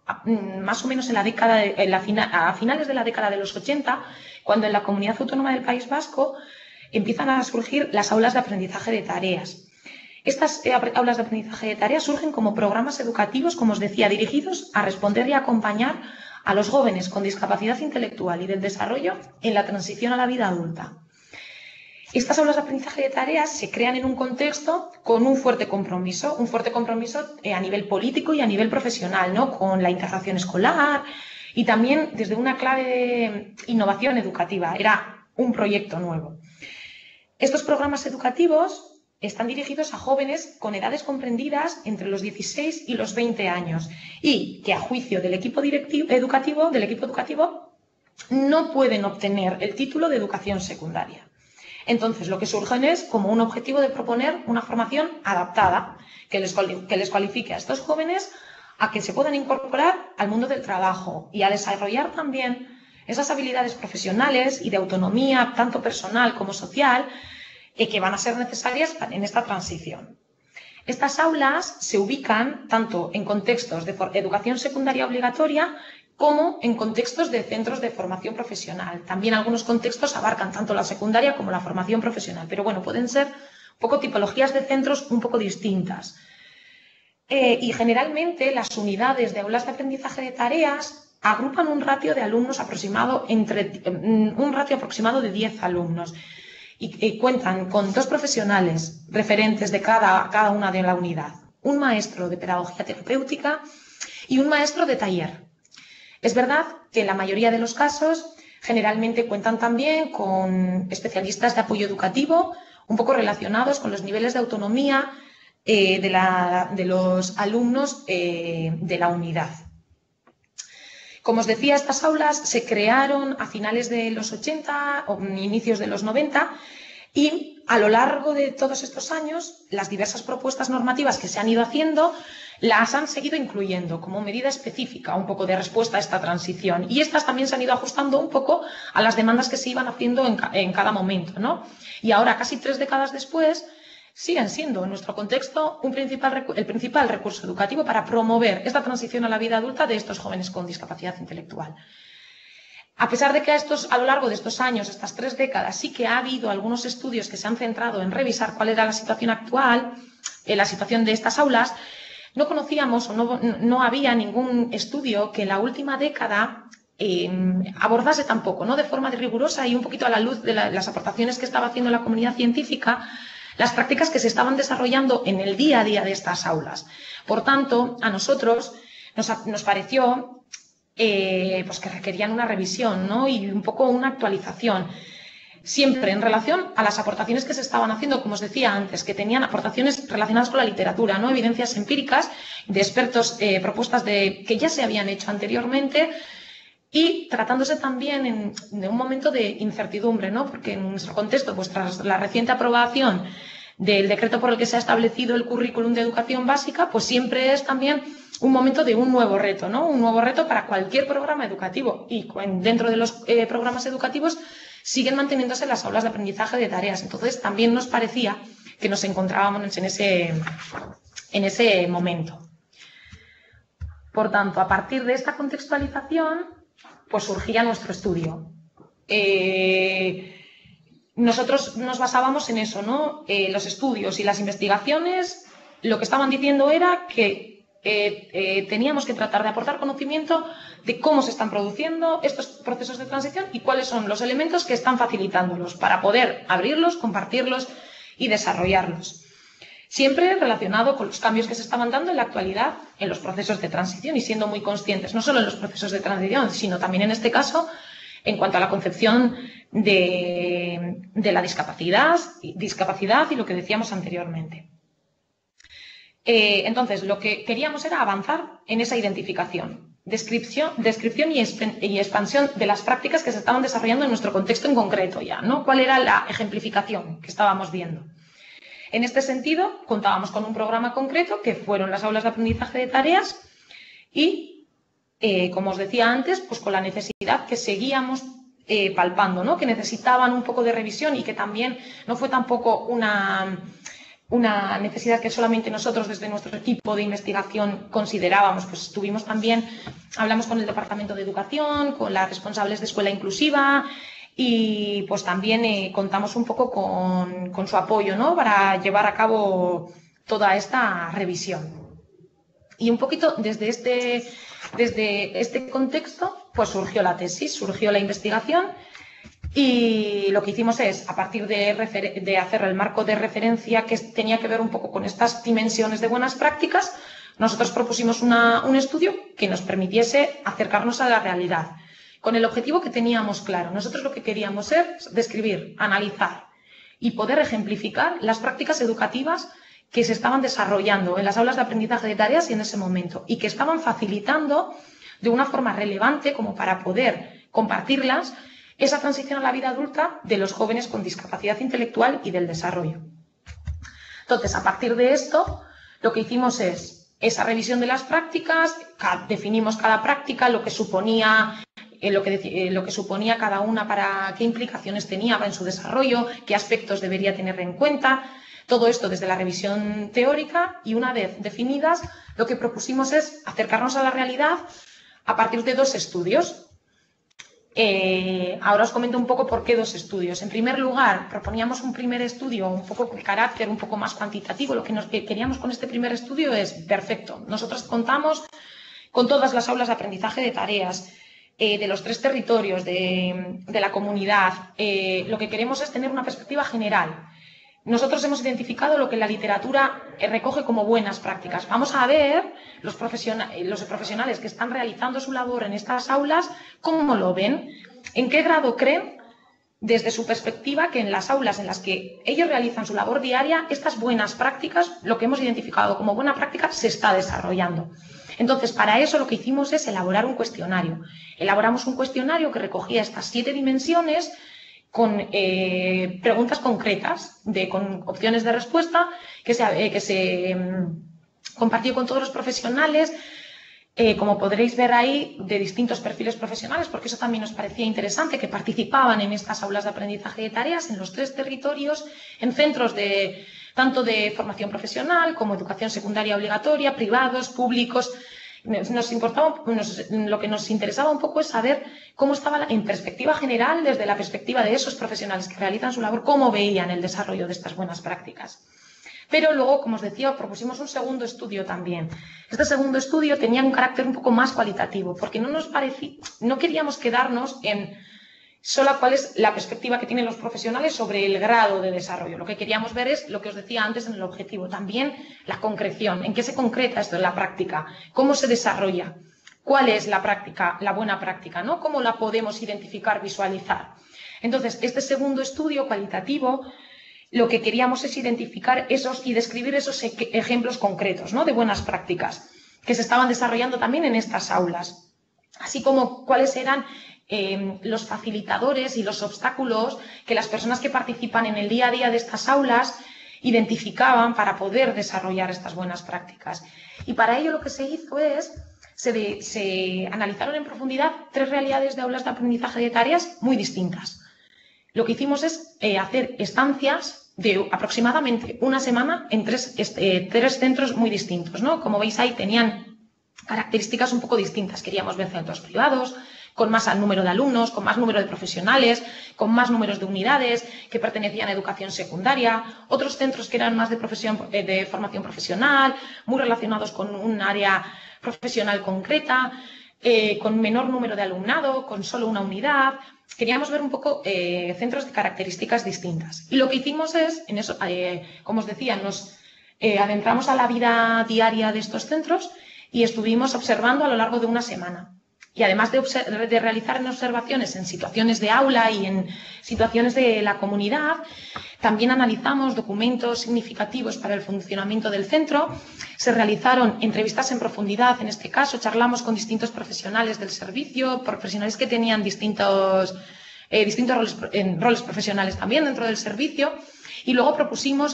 B: más o menos en la década de, en la fina, a finales de la década de los ochenta, cuando en la Comunidad Autónoma del País Vasco empiezan a surgir las aulas de aprendizaje de tareas. Estas aulas de aprendizaje de tareas surgen como programas educativos, como os decía, dirigidos a responder y acompañar a los jóvenes con discapacidad intelectual y del desarrollo en la transición a la vida adulta. Estas aulas de aprendizaje de tareas se crean en un contexto con un fuerte compromiso, un fuerte compromiso a nivel político y a nivel profesional, ¿no? Con la integración escolar y también desde una clave de innovación educativa. Era un proyecto nuevo. Estos programas educativos están dirigidos a jóvenes con edades comprendidas entre los dieciséis y los veinte años y que, a juicio del equipo directivo, educativo, del equipo educativo, no pueden obtener el título de educación secundaria. Entonces, lo que surgen es como un objetivo de proponer una formación adaptada que les, que les cualifique a estos jóvenes a que se puedan incorporar al mundo del trabajo y a desarrollar también esas habilidades profesionales y de autonomía, tanto personal como social, eh, que van a ser necesarias en esta transición. Estas aulas se ubican tanto en contextos de educación secundaria obligatoria como en contextos de centros de formación profesional. También algunos contextos abarcan tanto la secundaria como la formación profesional, pero bueno, pueden ser un poco tipologías de centros un poco distintas. Eh, y generalmente las unidades de aulas de aprendizaje de tareas agrupan un ratio de alumnos aproximado entre un ratio aproximado de diez alumnos y, y cuentan con dos profesionales referentes de cada, cada una de la unidad, un maestro de pedagogía terapéutica y un maestro de taller. Es verdad que en la mayoría de los casos generalmente cuentan también con especialistas de apoyo educativo, un poco relacionados con los niveles de autonomía eh, de, la, de los alumnos eh, de la unidad. Como os decía, estas aulas se crearon a finales de los ochenta o inicios de los noventa y a lo largo de todos estos años las diversas propuestas normativas que se han ido haciendo las han seguido incluyendo como medida específica, un poco de respuesta a esta transición. Y estas también se han ido ajustando un poco a las demandas que se iban haciendo en, en cada momento, ¿no? Y ahora, casi tres décadas después, siguen siendo, en nuestro contexto, un principal, el principal recurso educativo para promover esta transición a la vida adulta de estos jóvenes con discapacidad intelectual. A pesar de que a, estos, a lo largo de estos años, estas tres décadas, sí que ha habido algunos estudios que se han centrado en revisar cuál era la situación actual, eh, la situación de estas aulas, no conocíamos o no, no había ningún estudio que en la última década eh, abordase tampoco, ¿no? De forma rigurosa y un poquito a la luz de la, las aportaciones que estaba haciendo la comunidad científica, las prácticas que se estaban desarrollando en el día a día de estas aulas. Por tanto, a nosotros nos, nos pareció eh, pues que requerían una revisión, ¿no? Y un poco una actualización. Siempre en relación a las aportaciones que se estaban haciendo, como os decía antes, que tenían aportaciones relacionadas con la literatura, ¿no? Evidencias empíricas de expertos, eh, propuestas de, que ya se habían hecho anteriormente y tratándose también en, de un momento de incertidumbre, ¿no? Porque en nuestro contexto, pues tras la reciente aprobación del decreto por el que se ha establecido el currículum de educación básica, pues siempre es también un momento de un nuevo reto, ¿no? Un nuevo reto para cualquier programa educativo y dentro de los eh, programas educativos siguen manteniéndose las aulas de aprendizaje de tareas. Entonces, también nos parecía que nos encontrábamos en ese, en ese momento. Por tanto, a partir de esta contextualización, pues surgía nuestro estudio. Eh, nosotros nos basábamos en eso, ¿no? Eh, los estudios y las investigaciones, lo que estaban diciendo era que Eh, eh, teníamos que tratar de aportar conocimiento de cómo se están produciendo estos procesos de transición y cuáles son los elementos que están facilitándolos para poder abrirlos, compartirlos y desarrollarlos. Siempre relacionado con los cambios que se estaban dando en la actualidad en los procesos de transición y siendo muy conscientes, no solo en los procesos de transición, sino también en este caso en cuanto a la concepción de, de la discapacidad, discapacidad y lo que decíamos anteriormente. Eh, entonces, lo que queríamos era avanzar en esa identificación, descripción, descripción y, y expansión de las prácticas que se estaban desarrollando en nuestro contexto en concreto ya, ¿no? ¿Cuál era la ejemplificación que estábamos viendo? En este sentido, contábamos con un programa concreto que fueron las aulas de aprendizaje de tareas y, eh, como os decía antes, pues con la necesidad que seguíamos eh, palpando, ¿no? Que necesitaban un poco de revisión y que también no fue tampoco una... una necesidad que solamente nosotros desde nuestro equipo de investigación considerábamos. Pues estuvimos también, hablamos con el Departamento de Educación, con las responsables de Escuela Inclusiva y pues también eh, contamos un poco con, con su apoyo, ¿no?, para llevar a cabo toda esta revisión. Y un poquito desde este, desde este contexto pues surgió la tesis, surgió la investigación. Y lo que hicimos es, a partir de, de hacer el marco de referencia que tenía que ver un poco con estas dimensiones de buenas prácticas, nosotros propusimos una, un estudio que nos permitiese acercarnos a la realidad, con el objetivo que teníamos claro. Nosotros lo que queríamos es describir, analizar y poder ejemplificar las prácticas educativas que se estaban desarrollando en las aulas de aprendizaje de tareas y en ese momento, y que estaban facilitando de una forma relevante como para poder compartirlas esa transición a la vida adulta de los jóvenes con discapacidad intelectual y del desarrollo. Entonces, a partir de esto, lo que hicimos es esa revisión de las prácticas, definimos cada práctica, lo que suponía, eh, lo, que, eh, lo que suponía cada una, para qué implicaciones tenía en su desarrollo, qué aspectos debería tener en cuenta. Todo esto desde la revisión teórica, y una vez definidas, lo que propusimos es acercarnos a la realidad a partir de dos estudios. Eh, ahora os comento un poco por qué dos estudios. En primer lugar, proponíamos un primer estudio un poco con carácter un poco más cuantitativo. Lo que nos que queríamos con este primer estudio es, perfecto, nosotros contamos con todas las aulas de aprendizaje de tareas, eh, de los tres territorios, de, de la comunidad. Eh, lo que queremos es tener una perspectiva general. Nosotros hemos identificado lo que la literatura recoge como buenas prácticas. Vamos a ver los, profesionales, los profesionales que están realizando su labor en estas aulas, cómo lo ven, en qué grado creen, desde su perspectiva, que en las aulas en las que ellos realizan su labor diaria, estas buenas prácticas, lo que hemos identificado como buena práctica, se está desarrollando. Entonces, para eso lo que hicimos es elaborar un cuestionario. Elaboramos un cuestionario que recogía estas siete dimensiones, con eh, preguntas concretas, de, con opciones de respuesta, que se, eh, que se eh, compartió con todos los profesionales, eh, como podréis ver ahí, de distintos perfiles profesionales, porque eso también nos parecía interesante, que participaban en estas aulas de aprendizaje de tareas en los tres territorios, en centros de tanto de formación profesional como educación secundaria obligatoria, privados, públicos. Nos importaba, nos, lo que nos interesaba un poco es saber cómo estaba la, en perspectiva general, desde la perspectiva de esos profesionales que realizan su labor, cómo veían el desarrollo de estas buenas prácticas. Pero luego, como os decía, propusimos un segundo estudio también. Este segundo estudio tenía un carácter un poco más cualitativo, porque no nos parecía, no queríamos quedarnos en solo cuál es la perspectiva que tienen los profesionales sobre el grado de desarrollo. Lo que queríamos ver es lo que os decía antes en el objetivo, también la concreción, en qué se concreta esto en la práctica, cómo se desarrolla, cuál es la práctica, la buena práctica, ¿no? Cómo la podemos identificar, visualizar. Entonces, este segundo estudio cualitativo, lo que queríamos es identificar esos y describir esos ejemplos concretos, ¿no?, de buenas prácticas que se estaban desarrollando también en estas aulas, así como cuáles eran Eh, los facilitadores y los obstáculos que las personas que participan en el día a día de estas aulas identificaban para poder desarrollar estas buenas prácticas. Y para ello lo que se hizo es, se, de, se analizaron en profundidad tres realidades de aulas de aprendizaje de tareas muy distintas. Lo que hicimos es eh, hacer estancias de aproximadamente una semana en tres, este, tres centros muy distintos, ¿no? Como veis ahí tenían características un poco distintas. Queríamos ver centros privados, con más número de alumnos, con más número de profesionales, con más números de unidades que pertenecían a educación secundaria, otros centros que eran más de, profesión, de formación profesional, muy relacionados con un área profesional concreta, eh, con menor número de alumnado, con solo una unidad. Queríamos ver un poco eh, centros de características distintas. Y lo que hicimos es, en eso, eh, como os decía, nos eh, adentramos a la vida diaria de estos centros y estuvimos observando a lo largo de una semana. Y además de, de realizar observaciones en situaciones de aula y en situaciones de la comunidad, también analizamos documentos significativos para el funcionamiento del centro. Se realizaron entrevistas en profundidad, en este caso, charlamos con distintos profesionales del servicio, profesionales que tenían distintos, eh, distintos roles, en roles profesionales también dentro del servicio, y luego propusimos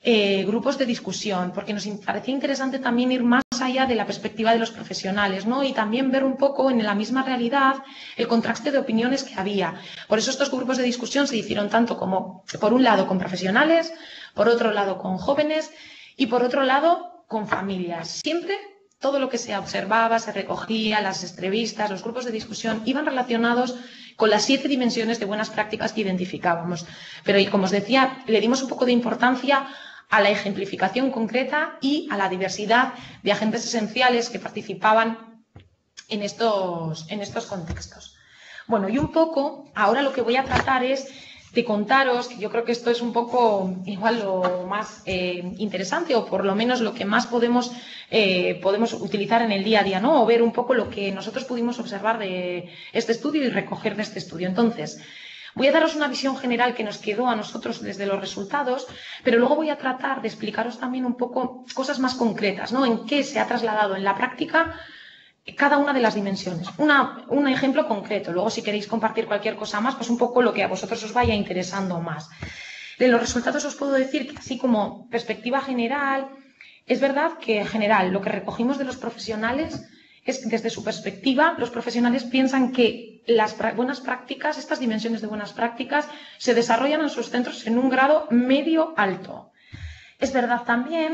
B: eh, grupos de discusión, porque nos parecía interesante también ir más allá de la perspectiva de los profesionales, ¿no? Y también ver un poco en la misma realidad el contraste de opiniones que había. Por eso estos grupos de discusión se hicieron tanto como, por un lado, con profesionales, por otro lado, con jóvenes y, por otro lado, con familias. Siempre todo lo que se observaba, se recogía, las entrevistas, los grupos de discusión, iban relacionados con las siete dimensiones de buenas prácticas que identificábamos. Pero, y como os decía, le dimos un poco de importancia a la ejemplificación concreta y a la diversidad de agentes esenciales que participaban en estos, en estos contextos. Bueno, y un poco, ahora lo que voy a tratar es de contaros, que yo creo que esto es un poco igual lo más eh, interesante, o por lo menos lo que más podemos, eh, podemos utilizar en el día a día, ¿no? O ver un poco lo que nosotros pudimos observar de este estudio y recoger de este estudio. Entonces, voy a daros una visión general que nos quedó a nosotros desde los resultados, pero luego voy a tratar de explicaros también un poco cosas más concretas, ¿no? En qué se ha trasladado en la práctica cada una de las dimensiones. Una, un ejemplo concreto. Luego, si queréis compartir cualquier cosa más, pues un poco lo que a vosotros os vaya interesando más. De los resultados os puedo decir que, así como perspectiva general, es verdad que en general lo que recogimos de los profesionales es que, desde su perspectiva, los profesionales piensan que las buenas prácticas, estas dimensiones de buenas prácticas, se desarrollan en sus centros en un grado medio alto. Es verdad también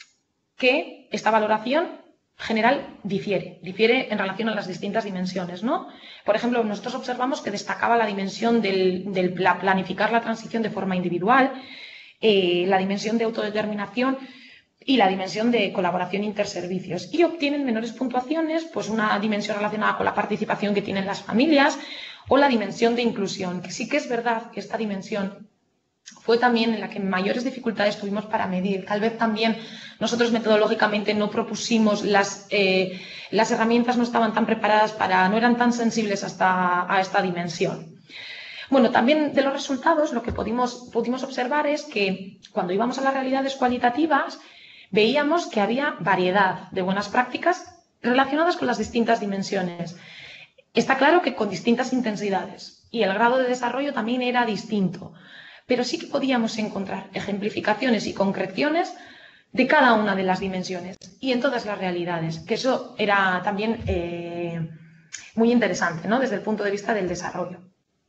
B: que esta valoración general difiere, difiere en relación a las distintas dimensiones, ¿no? Por ejemplo, nosotros observamos que destacaba la dimensión del, del planificar la transición de forma individual, eh, la dimensión de autodeterminación y la dimensión de colaboración interservicios, y obtienen menores puntuaciones, pues una dimensión relacionada con la participación que tienen las familias o la dimensión de inclusión, que sí que es verdad que esta dimensión fue también en la que mayores dificultades tuvimos para medir. Tal vez también nosotros metodológicamente no propusimos, las, eh, las herramientas no estaban tan preparadas para, no eran tan sensibles hasta a esta dimensión. Bueno, también de los resultados lo que pudimos, pudimos observar es que cuando íbamos a las realidades cualitativas veíamos que había variedad de buenas prácticas relacionadas con las distintas dimensiones. Está claro que con distintas intensidades, y el grado de desarrollo también era distinto. Pero sí que podíamos encontrar ejemplificaciones y concreciones de cada una de las dimensiones y en todas las realidades, que eso era también eh, muy interesante, ¿no? Desde el punto de vista del desarrollo.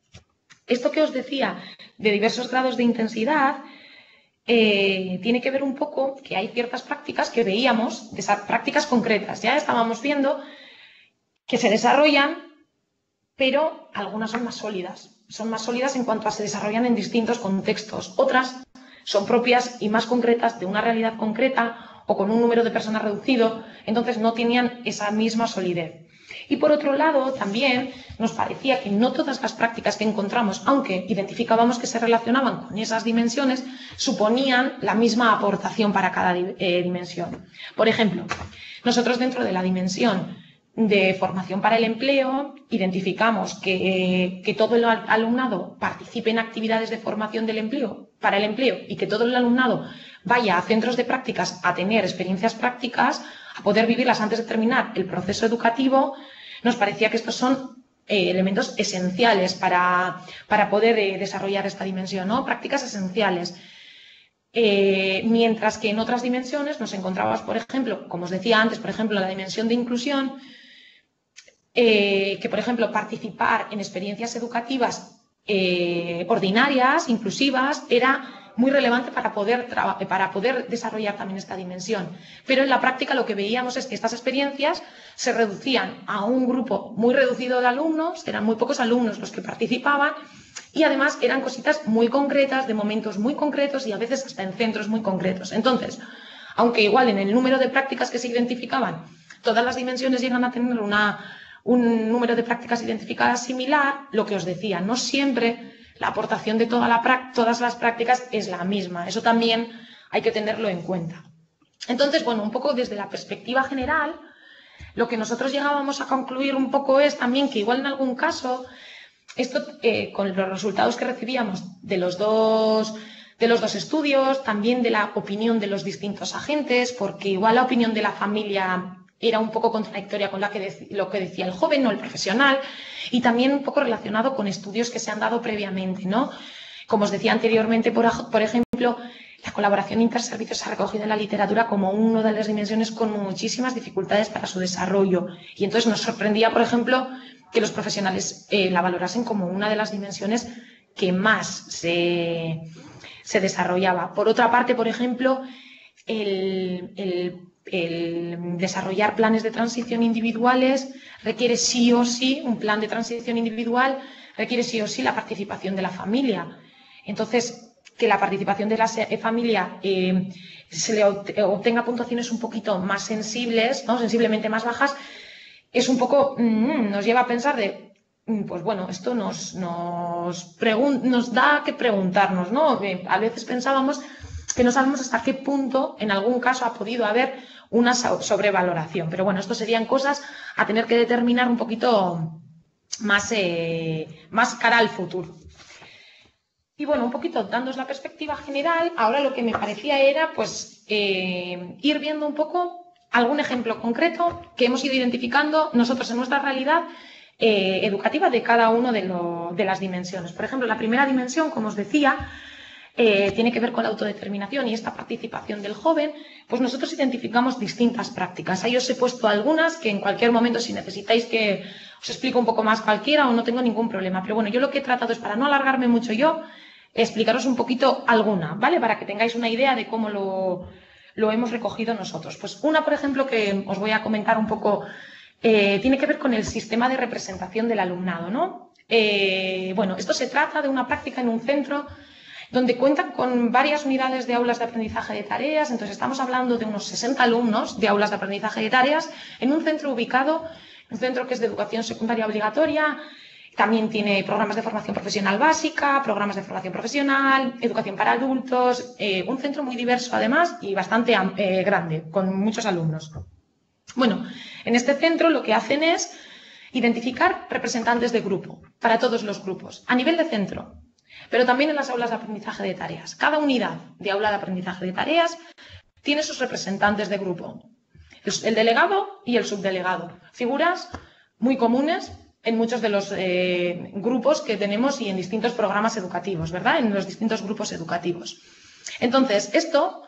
B: Esto que os decía de diversos grados de intensidad eh, tiene que ver un poco que hay ciertas prácticas que veíamos, de esas prácticas concretas, ya estábamos viendo que se desarrollan, pero algunas son más sólidas. Son más sólidas en cuanto a se desarrollan en distintos contextos. Otras son propias y más concretas de una realidad concreta o con un número de personas reducido, entonces no tenían esa misma solidez. Y por otro lado, también nos parecía que no todas las prácticas que encontramos, aunque identificábamos que se relacionaban con esas dimensiones, suponían la misma aportación para cada eh, dimensión. Por ejemplo, nosotros dentro de la dimensión de formación para el empleo, identificamos que, que todo el alumnado participe en actividades de formación del empleo, para el empleo, y que todo el alumnado vaya a centros de prácticas a tener experiencias prácticas, a poder vivirlas antes de terminar el proceso educativo. Nos parecía que estos son eh, elementos esenciales para, para poder eh, desarrollar esta dimensión, ¿no? Prácticas esenciales. Eh, mientras que en otras dimensiones nos encontrábamos, por ejemplo, como os decía antes, por ejemplo, la dimensión de inclusión, Eh, que, por ejemplo, participar en experiencias educativas eh, ordinarias, inclusivas, era muy relevante para poder, para poder desarrollar también esta dimensión. Pero en la práctica lo que veíamos es que estas experiencias se reducían a un grupo muy reducido de alumnos, eran muy pocos alumnos los que participaban, y además eran cositas muy concretas, de momentos muy concretos y a veces hasta en centros muy concretos. Entonces, aunque igual en el número de prácticas que se identificaban, todas las dimensiones llegan a tener una... un número de prácticas identificadas similar, lo que os decía, no siempre la aportación de toda la, todas las prácticas es la misma. Eso también hay que tenerlo en cuenta. Entonces, bueno, un poco desde la perspectiva general, lo que nosotros llegábamos a concluir un poco es también que igual en algún caso, esto eh, con los resultados que recibíamos de los dos... de los dos estudios, también de la opinión de los distintos agentes, porque igual la opinión de la familia era un poco contradictoria con la que lo que decía el joven o el profesional, y también un poco relacionado con estudios que se han dado previamente, ¿no? Como os decía anteriormente, por, por ejemplo, La colaboración interservicios se ha recogido en la literatura como una de las dimensiones con muchísimas dificultades para su desarrollo. Y entonces nos sorprendía, por ejemplo, que los profesionales eh, la valorasen como una de las dimensiones que más se, se desarrollaba. Por otra parte, por ejemplo, el, el, el desarrollar planes de transición individuales requiere sí o sí, un plan de transición individual requiere sí o sí la participación de la familia. Entonces, que la participación de la familia eh, se le obtenga puntuaciones un poquito más sensibles, ¿no? Sensiblemente más bajas, es un poco, mmm, nos lleva a pensar de, pues bueno, esto nos, nos, nos da que preguntarnos, ¿no? A veces pensábamos que no sabemos hasta qué punto en algún caso ha podido haber una sobrevaloración, pero bueno, esto serían cosas a tener que determinar un poquito más, eh, más cara al futuro. Y bueno, un poquito dándoos la perspectiva general, ahora lo que me parecía era pues eh, ir viendo un poco algún ejemplo concreto que hemos ido identificando nosotros en nuestra realidad eh, educativa de cada una de, lo, de las dimensiones. Por ejemplo, la primera dimensión, como os decía, eh, tiene que ver con la autodeterminación y esta participación del joven, pues nosotros identificamos distintas prácticas. Ahí os he puesto algunas que en cualquier momento, si necesitáis que os explique un poco más cualquiera o no tengo ningún problema. Pero bueno, yo lo que he tratado es, para no alargarme mucho yo, explicaros un poquito alguna, ¿vale? Para que tengáis una idea de cómo lo, lo hemos recogido nosotros. Pues una, por ejemplo, que os voy a comentar un poco, eh, tiene que ver con el sistema de representación del alumnado, ¿no? Eh, bueno, esto se trata de una práctica en un centro donde cuentan con varias unidades de aulas de aprendizaje de tareas. Entonces estamos hablando de unos sesenta alumnos de aulas de aprendizaje de tareas en un centro ubicado, un centro que es de educación secundaria obligatoria. También tiene programas de formación profesional básica, programas de formación profesional, educación para adultos, eh, un centro muy diverso además y bastante eh, grande, con muchos alumnos. Bueno, en este centro lo que hacen es identificar representantes de grupo, para todos los grupos, a nivel de centro, pero también en las aulas de aprendizaje de tareas. Cada unidad de aula de aprendizaje de tareas tiene sus representantes de grupo, el delegado y el subdelegado, figuras muy comunes en muchos de los eh, grupos que tenemos y en distintos programas educativos, ¿verdad? En los distintos grupos educativos. Entonces, esto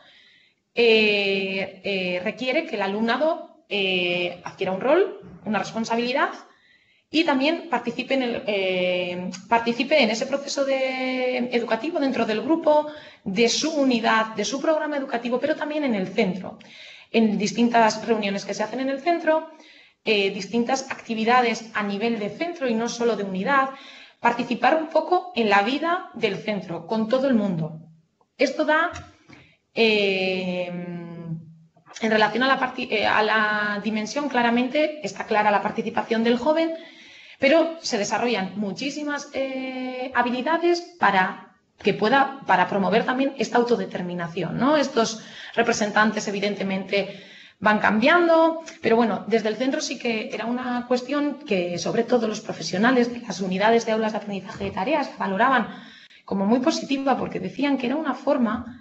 B: eh, eh, requiere que el alumnado eh, adquiera un rol, una responsabilidad y también participe en, el, eh, participe en ese proceso de, educativo dentro del grupo, de su unidad, de su programa educativo, pero también en el centro, en distintas reuniones que se hacen en el centro, Eh, distintas actividades a nivel de centro y no solo de unidad, participar un poco en la vida del centro, con todo el mundo. Esto da, eh, en relación a la, eh, a la dimensión, claramente está clara la participación del joven, pero se desarrollan muchísimas eh, habilidades para que pueda, para promover también esta autodeterminación, ¿no? Estos representantes, evidentemente, van cambiando, pero bueno, desde el centro sí que era una cuestión que sobre todo los profesionales de las unidades de aulas de aprendizaje de tareas valoraban como muy positiva, porque decían que era una forma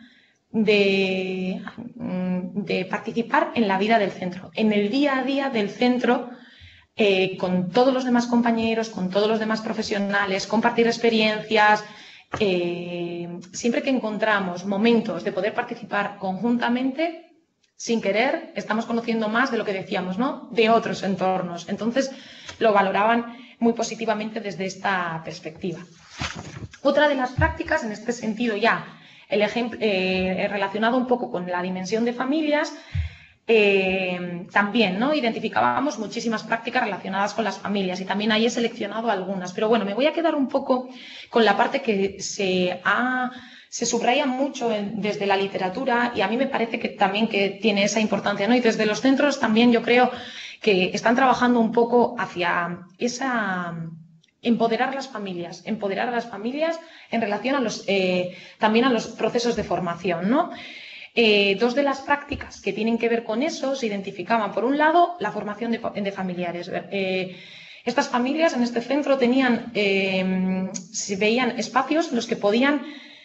B: de, de participar en la vida del centro, en el día a día del centro, eh, con todos los demás compañeros, con todos los demás profesionales, compartir experiencias. Eh, siempre que encontramos momentos de poder participar conjuntamente, sin querer, estamos conociendo más de lo que decíamos, ¿no? De otros entornos. Entonces, lo valoraban muy positivamente desde esta perspectiva. Otra de las prácticas, en este sentido ya, el ejemplo, eh, relacionado un poco con la dimensión de familias, eh, también, ¿no? Identificábamos muchísimas prácticas relacionadas con las familias y también ahí he seleccionado algunas. Pero bueno, me voy a quedar un poco con la parte que se ha... se subraya mucho en, desde la literatura y a mí me parece que también que tiene esa importancia, ¿no? Y desde los centros también yo creo que están trabajando un poco hacia esa empoderar a las familias, empoderar a las familias en relación a los, eh, también a los procesos de formación, ¿no? Eh, dos de las prácticas que tienen que ver con eso se identificaban, por un lado, la formación de, de familiares. Eh, estas familias en este centro tenían, eh, se veían espacios en los que podían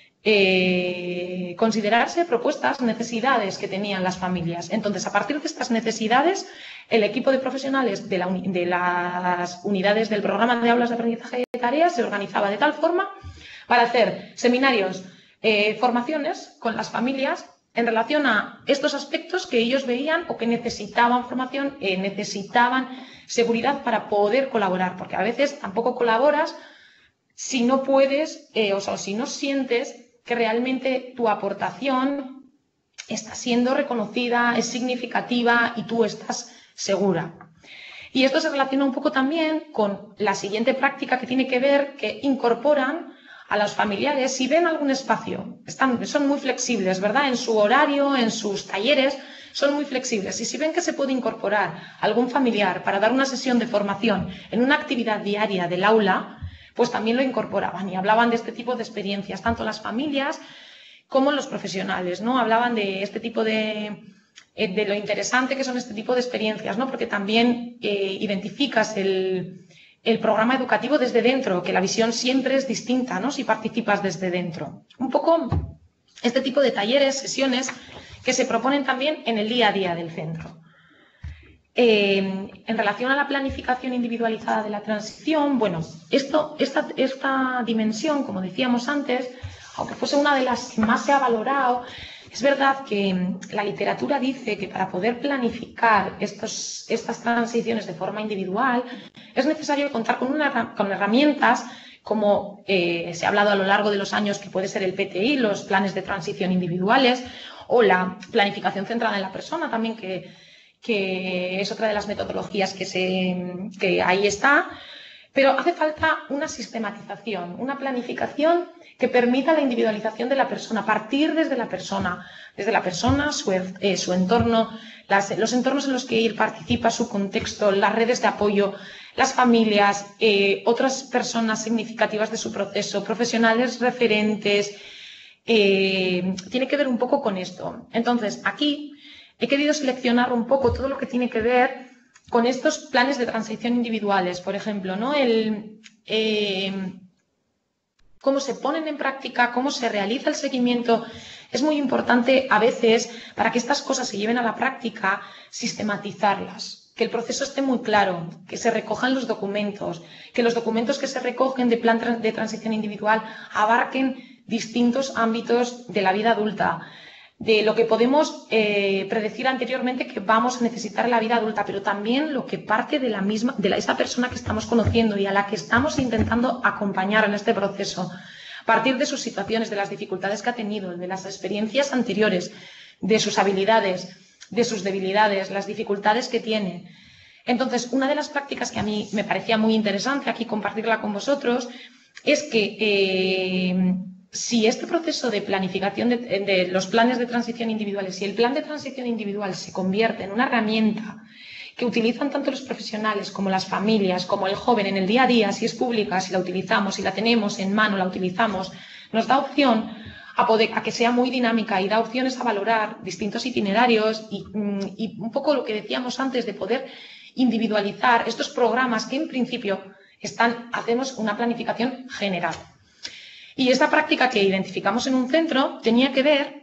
B: Eh, considerarse propuestas, necesidades que tenían las familias. Entonces, a partir de estas necesidades, el equipo de profesionales de, la uni de las unidades del programa de aulas de aprendizaje de tareas se organizaba de tal forma para hacer seminarios eh, formaciones con las familias en relación a estos aspectos que ellos veían o que necesitaban formación, eh, necesitaban seguridad para poder colaborar, porque a veces tampoco colaboras si no puedes, eh, o sea, si no sientes que realmente tu aportación está siendo reconocida, es significativa y tú estás segura. Y esto se relaciona un poco también con la siguiente práctica que tiene que ver que incorporan a los familiares si ven algún espacio. Están, son muy flexibles, ¿verdad? En su horario, en sus talleres, son muy flexibles. Y si ven que se puede incorporar algún familiar para dar una sesión de formación en una actividad diaria del aula, pues también lo incorporaban y hablaban de este tipo de experiencias, tanto las familias como los profesionales, ¿no? Hablaban de este tipo de, de lo interesante que son este tipo de experiencias, ¿no? Porque también eh, identificas el, el programa educativo desde dentro, que la visión siempre es distinta, ¿no? Si participas desde dentro. Un poco este tipo de talleres, sesiones, que se proponen también en el día a día del centro. Eh, en relación a la planificación individualizada de la transición, bueno, esto, esta, esta dimensión, como decíamos antes, aunque fuese una de las que más se ha valorado, es verdad que la literatura dice que para poder planificar estos, estas transiciones de forma individual es necesario contar con, una, con herramientas como eh, se ha hablado a lo largo de los años, que puede ser el P T I, los planes de transición individuales, o la planificación centrada en la persona también, que que es otra de las metodologías que, se, que ahí está, pero hace falta una sistematización, una planificación que permita la individualización de la persona, partir desde la persona, desde la persona, su, eh, su entorno, las, los entornos en los que ir participa, su contexto, las redes de apoyo, las familias, eh, otras personas significativas de su proceso, profesionales referentes, eh, tiene que ver un poco con esto. Entonces, aquí he querido seleccionar un poco todo lo que tiene que ver con estos planes de transición individuales, por ejemplo, ¿no? El, eh, cómo se ponen en práctica, cómo se realiza el seguimiento. Es muy importante a veces, para que estas cosas se lleven a la práctica, sistematizarlas, que el proceso esté muy claro, que se recojan los documentos, que los documentos que se recogen de plan de transición individual abarquen distintos ámbitos de la vida adulta, de lo que podemos eh, predecir anteriormente que vamos a necesitar en la vida adulta, pero también lo que parte de la misma, de la, esa persona que estamos conociendo y a la que estamos intentando acompañar en este proceso, a partir de sus situaciones, de las dificultades que ha tenido, de las experiencias anteriores, de sus habilidades, de sus debilidades, las dificultades que tiene. Entonces, una de las prácticas que a mí me parecía muy interesante aquí compartirla con vosotros es que eh, si este proceso de planificación de, de los planes de transición individuales, si el plan de transición individual se convierte en una herramienta que utilizan tanto los profesionales como las familias, como el joven en el día a día, si es pública, si la utilizamos, si la tenemos en mano, la utilizamos, nos da opción a, poder, a que sea muy dinámica y da opciones a valorar distintos itinerarios y, y un poco lo que decíamos antes de poder individualizar estos programas que en principio están, hacemos una planificación general. Y esta práctica que identificamos en un centro tenía que ver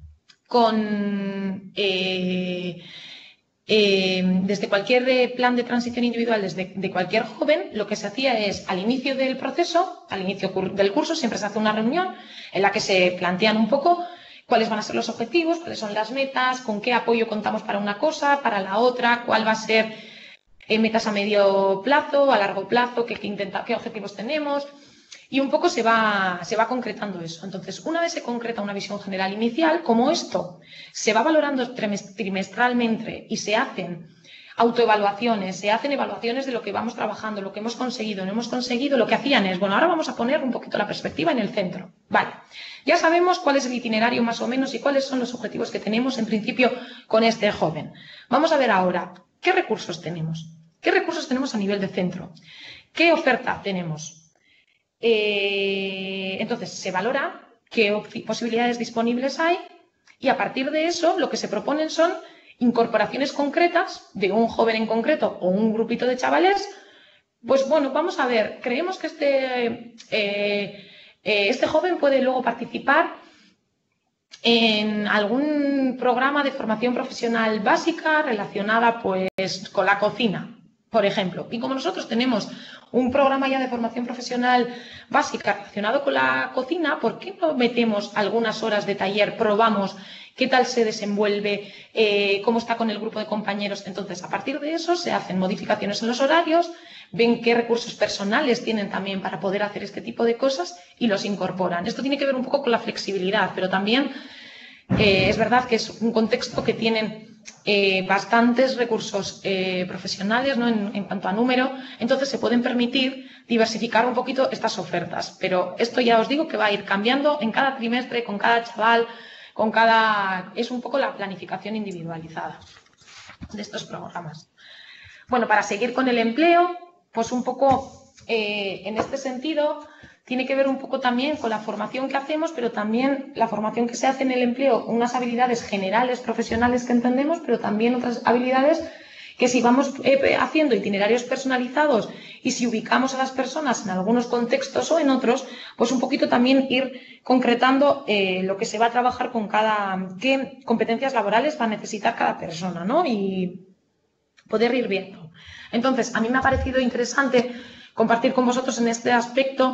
B: con, eh, eh, desde cualquier plan de transición individual, desde de cualquier joven, lo que se hacía es, al inicio del proceso, al inicio del curso, siempre se hace una reunión en la que se plantean un poco cuáles van a ser los objetivos, cuáles son las metas, con qué apoyo contamos para una cosa, para la otra, cuál va a ser eh, metas a medio plazo, a largo plazo, qué, qué, intenta, qué objetivos tenemos. Y un poco se va, se va concretando eso. Entonces, una vez se concreta una visión general inicial, como esto se va valorando trimestralmente y se hacen autoevaluaciones, se hacen evaluaciones de lo que vamos trabajando, lo que hemos conseguido, no hemos conseguido, lo que hacían es, bueno, ahora vamos a poner un poquito la perspectiva en el centro. Vale, ya sabemos cuál es el itinerario más o menos y cuáles son los objetivos que tenemos en principio con este joven. Vamos a ver ahora, ¿qué recursos tenemos? ¿Qué recursos tenemos a nivel de centro? ¿Qué oferta tenemos? Eh, entonces, se valora qué posibilidades disponibles hay y a partir de eso lo que se proponen son incorporaciones concretas de un joven en concreto o un grupito de chavales. Pues bueno, vamos a ver, creemos que este, eh, eh, este joven puede luego participar en algún programa de formación profesional básica relacionada pues con la cocina. por ejemplo. Y como nosotros tenemos un programa ya de formación profesional básica relacionado con la cocina, ¿por qué no metemos algunas horas de taller, probamos qué tal se desenvuelve, eh, cómo está con el grupo de compañeros? Entonces, a partir de eso se hacen modificaciones en los horarios, ven qué recursos personales tienen también para poder hacer este tipo de cosas y los incorporan. Esto tiene que ver un poco con la flexibilidad, pero también eh, es verdad que es un contexto que tienen eh, bastantes recursos eh, profesionales, ¿no? en, en cuanto a número, entonces se pueden permitir diversificar un poquito estas ofertas. Pero esto ya os digo que va a ir cambiando en cada trimestre, con cada chaval, con cada... es un poco la planificación individualizada de estos programas. Bueno, para seguir con el empleo, pues un poco eh, en este sentido tiene que ver un poco también con la formación que hacemos, pero también la formación que se hace en el empleo, unas habilidades generales, profesionales que entendemos, pero también otras habilidades que si vamos eh, haciendo itinerarios personalizados y si ubicamos a las personas en algunos contextos o en otros, pues un poquito también ir concretando eh, lo que se va a trabajar con cada, qué competencias laborales va a necesitar cada persona, ¿no? Y poder ir viendo. Entonces, a mí me ha parecido interesante compartir con vosotros en este aspecto.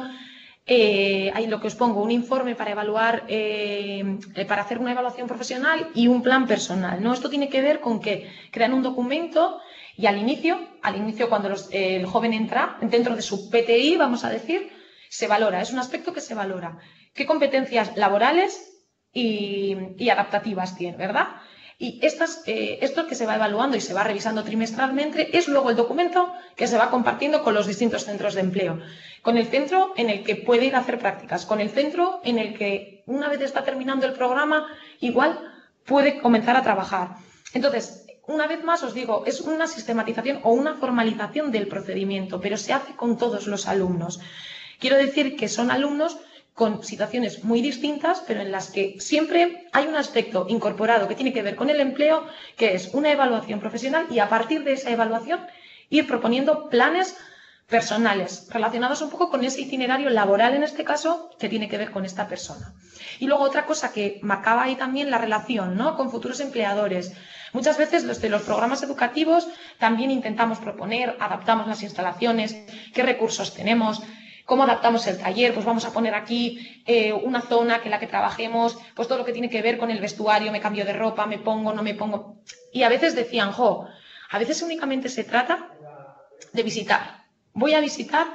B: Eh, hay lo que os pongo, un informe para evaluar, eh, para hacer una evaluación profesional y un plan personal, ¿no? Esto tiene que ver con que crean un documento y al inicio, al inicio cuando los, eh, el joven entra, dentro de su P T I, vamos a decir, se valora, es un aspecto que se valora. ¿Qué competencias laborales y, y adaptativas tiene, verdad? Y estas, eh, esto que se va evaluando y se va revisando trimestralmente es luego el documento que se va compartiendo con los distintos centros de empleo. Con el centro en el que puede ir a hacer prácticas, con el centro en el que una vez está terminando el programa igual puede comenzar a trabajar. Entonces, una vez más os digo, es una sistematización o una formalización del procedimiento, pero se hace con todos los alumnos. Quiero decir que son alumnos con situaciones muy distintas, pero en las que siempre hay un aspecto incorporado que tiene que ver con el empleo, que es una evaluación profesional y a partir de esa evaluación ir proponiendo planes personales relacionados un poco con ese itinerario laboral, en este caso, que tiene que ver con esta persona. Y luego otra cosa que marcaba ahí también la relación, ¿no?, con futuros empleadores. Muchas veces los de los programas educativos también intentamos proponer, adaptamos las instalaciones, qué recursos tenemos, cómo adaptamos el taller. Pues vamos a poner aquí eh, una zona que en la que trabajemos, pues todo lo que tiene que ver con el vestuario, me cambio de ropa, me pongo, no me pongo. Y a veces decían, jo, a veces únicamente se trata de visitar. Voy a visitar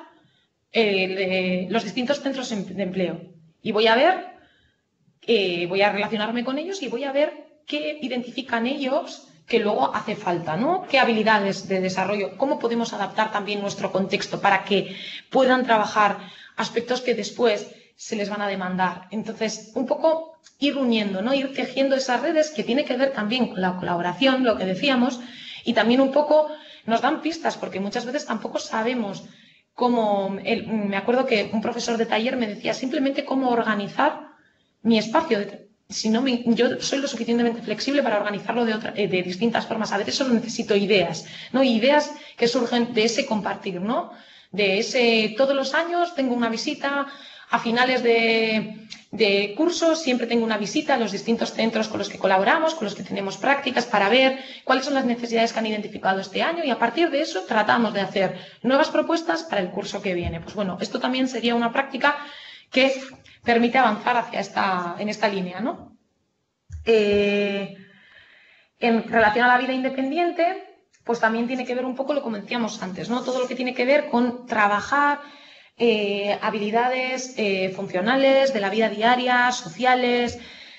B: eh, los distintos centros de empleo y voy a ver, eh, voy a relacionarme con ellos y voy a ver qué identifican ellos que luego hace falta, ¿no? ¿Qué habilidades de desarrollo? ¿Cómo podemos adaptar también nuestro contexto para que puedan trabajar aspectos que después se les van a demandar? Entonces, un poco ir uniendo, ¿no? Ir tejiendo esas redes que tiene que ver también con la colaboración, lo que decíamos, y también un poco nos dan pistas, porque muchas veces tampoco sabemos cómo... El, me acuerdo que un profesor de taller me decía simplemente cómo organizar mi espacio de Si no me, yo soy lo suficientemente flexible para organizarlo de, otra, de distintas formas. A veces solo necesito ideas, ¿no? Ideas que surgen de ese compartir, ¿no? De ese, todos los años tengo una visita, a finales de, de curso siempre tengo una visita a los distintos centros con los que colaboramos, con los que tenemos prácticas, para ver cuáles son las necesidades que han identificado este año y a partir de eso tratamos de hacer nuevas propuestas para el curso que viene. Pues bueno, esto también sería una práctica que permite avanzar hacia esta, en esta línea, ¿no? Eh, en relación a la vida independiente, pues también tiene que ver un poco lo que decíamos antes, ¿no? Todo lo que tiene que ver con trabajar eh, habilidades eh, funcionales de la vida diaria, sociales.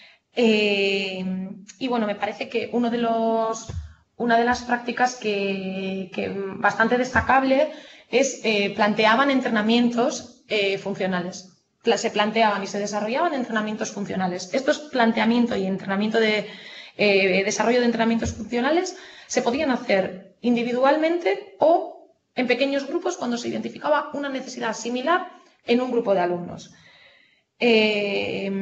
B: Eh, y bueno, me parece que uno de los, una de las prácticas que, que bastante destacable es eh, planteaban entrenamientos eh, funcionales. Se planteaban y se desarrollaban entrenamientos funcionales. Estos planteamientos y entrenamiento de eh, desarrollo de entrenamientos funcionales se podían hacer individualmente o en pequeños grupos cuando se identificaba una necesidad similar en un grupo de alumnos. Eh,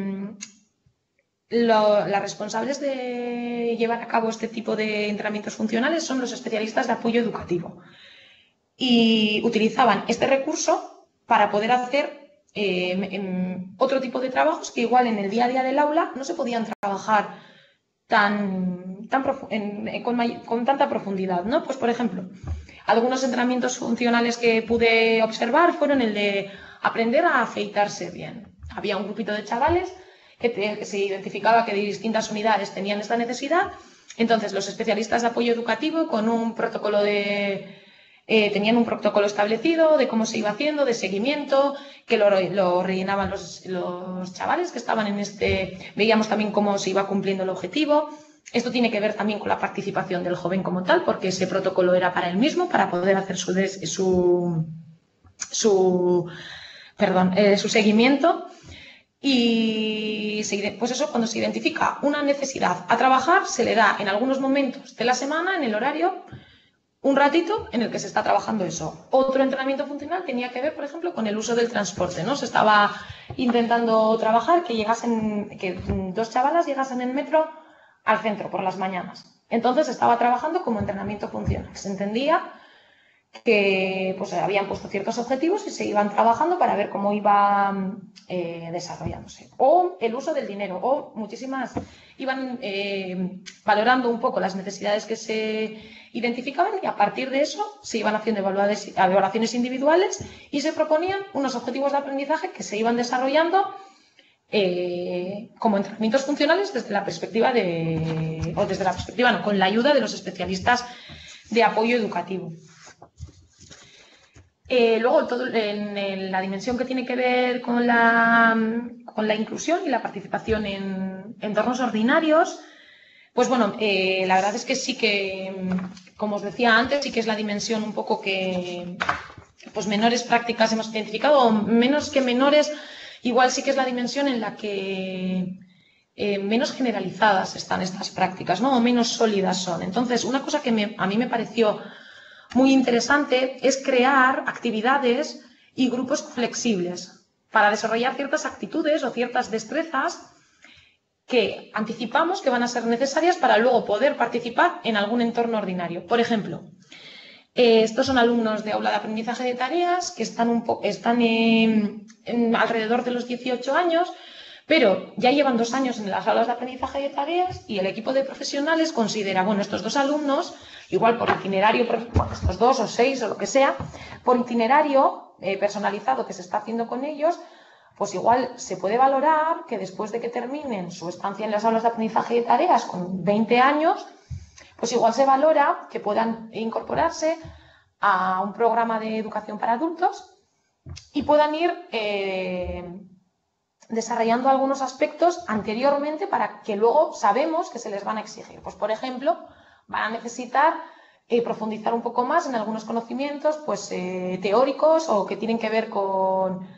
B: lo, las responsables de llevar a cabo este tipo de entrenamientos funcionales son los especialistas de apoyo educativo y utilizaban este recurso para poder hacer Eh, en otro tipo de trabajos que igual en el día a día del aula no se podían trabajar tan, tan en, con, con tanta profundidad, ¿no? Pues por ejemplo, Algunos entrenamientos funcionales que pude observar fueron el de aprender a afeitarse bien. Había un grupito de chavales que, te, que se identificaba que de distintas unidades tenían esta necesidad. Entonces, los especialistas de apoyo educativo con un protocolo de... Eh, tenían un protocolo establecido de cómo se iba haciendo, de seguimiento, que lo, lo rellenaban los, los chavales que estaban en este... Veíamos también cómo se iba cumpliendo el objetivo. Esto tiene que ver también con la participación del joven como tal, porque ese protocolo era para él mismo, para poder hacer su, des, su, su, perdón, eh, su seguimiento. Y se, pues eso, cuando se identifica una necesidad a trabajar, se le da en algunos momentos de la semana, en el horario, un ratito en el que se está trabajando eso. Otro entrenamiento funcional tenía que ver, por ejemplo, con el uso del transporte, ¿no? Se estaba intentando trabajar que llegasen, que dos chavalas llegasen en metro al centro por las mañanas. Entonces estaba trabajando como entrenamiento funcional. Se entendía que pues habían puesto ciertos objetivos y se iban trabajando para ver cómo iba eh, desarrollándose. O el uso del dinero, o muchísimas, iban eh, valorando un poco las necesidades que se identificaban y a partir de eso se iban haciendo evaluaciones individuales y se proponían unos objetivos de aprendizaje que se iban desarrollando eh, como entrenamientos funcionales desde la perspectiva de, o desde la perspectiva, no, con la ayuda de los especialistas de apoyo educativo. Eh, luego, todo en, en la dimensión que tiene que ver con la, con la inclusión y la participación en entornos ordinarios, pues bueno, eh, la verdad es que sí que, como os decía antes, sí que es la dimensión un poco que pues menores prácticas hemos identificado, o menos que menores, igual sí que es la dimensión en la que eh, menos generalizadas están estas prácticas, ¿no? O menos sólidas son. Entonces, una cosa que me, a mí me pareció muy interesante es crear actividades y grupos flexibles para desarrollar ciertas actitudes o ciertas destrezas que anticipamos que van a ser necesarias para luego poder participar en algún entorno ordinario. Por ejemplo, eh, estos son alumnos de aula de aprendizaje de tareas que están, un po están en, en alrededor de los dieciocho años, pero ya llevan dos años en las aulas de aprendizaje de tareas y el equipo de profesionales considera, bueno, estos dos alumnos, igual por itinerario, bueno, estos dos o seis o lo que sea, por itinerario eh, personalizado que se está haciendo con ellos, pues igual se puede valorar que después de que terminen su estancia en las aulas de aprendizaje de tareas con veinte años, pues igual se valora que puedan incorporarse a un programa de educación para adultos y puedan ir eh, desarrollando algunos aspectos anteriormente para que luego sabemos que se les van a exigir. Pues, por ejemplo, van a necesitar eh, profundizar un poco más en algunos conocimientos pues, eh, teóricos o que tienen que ver con,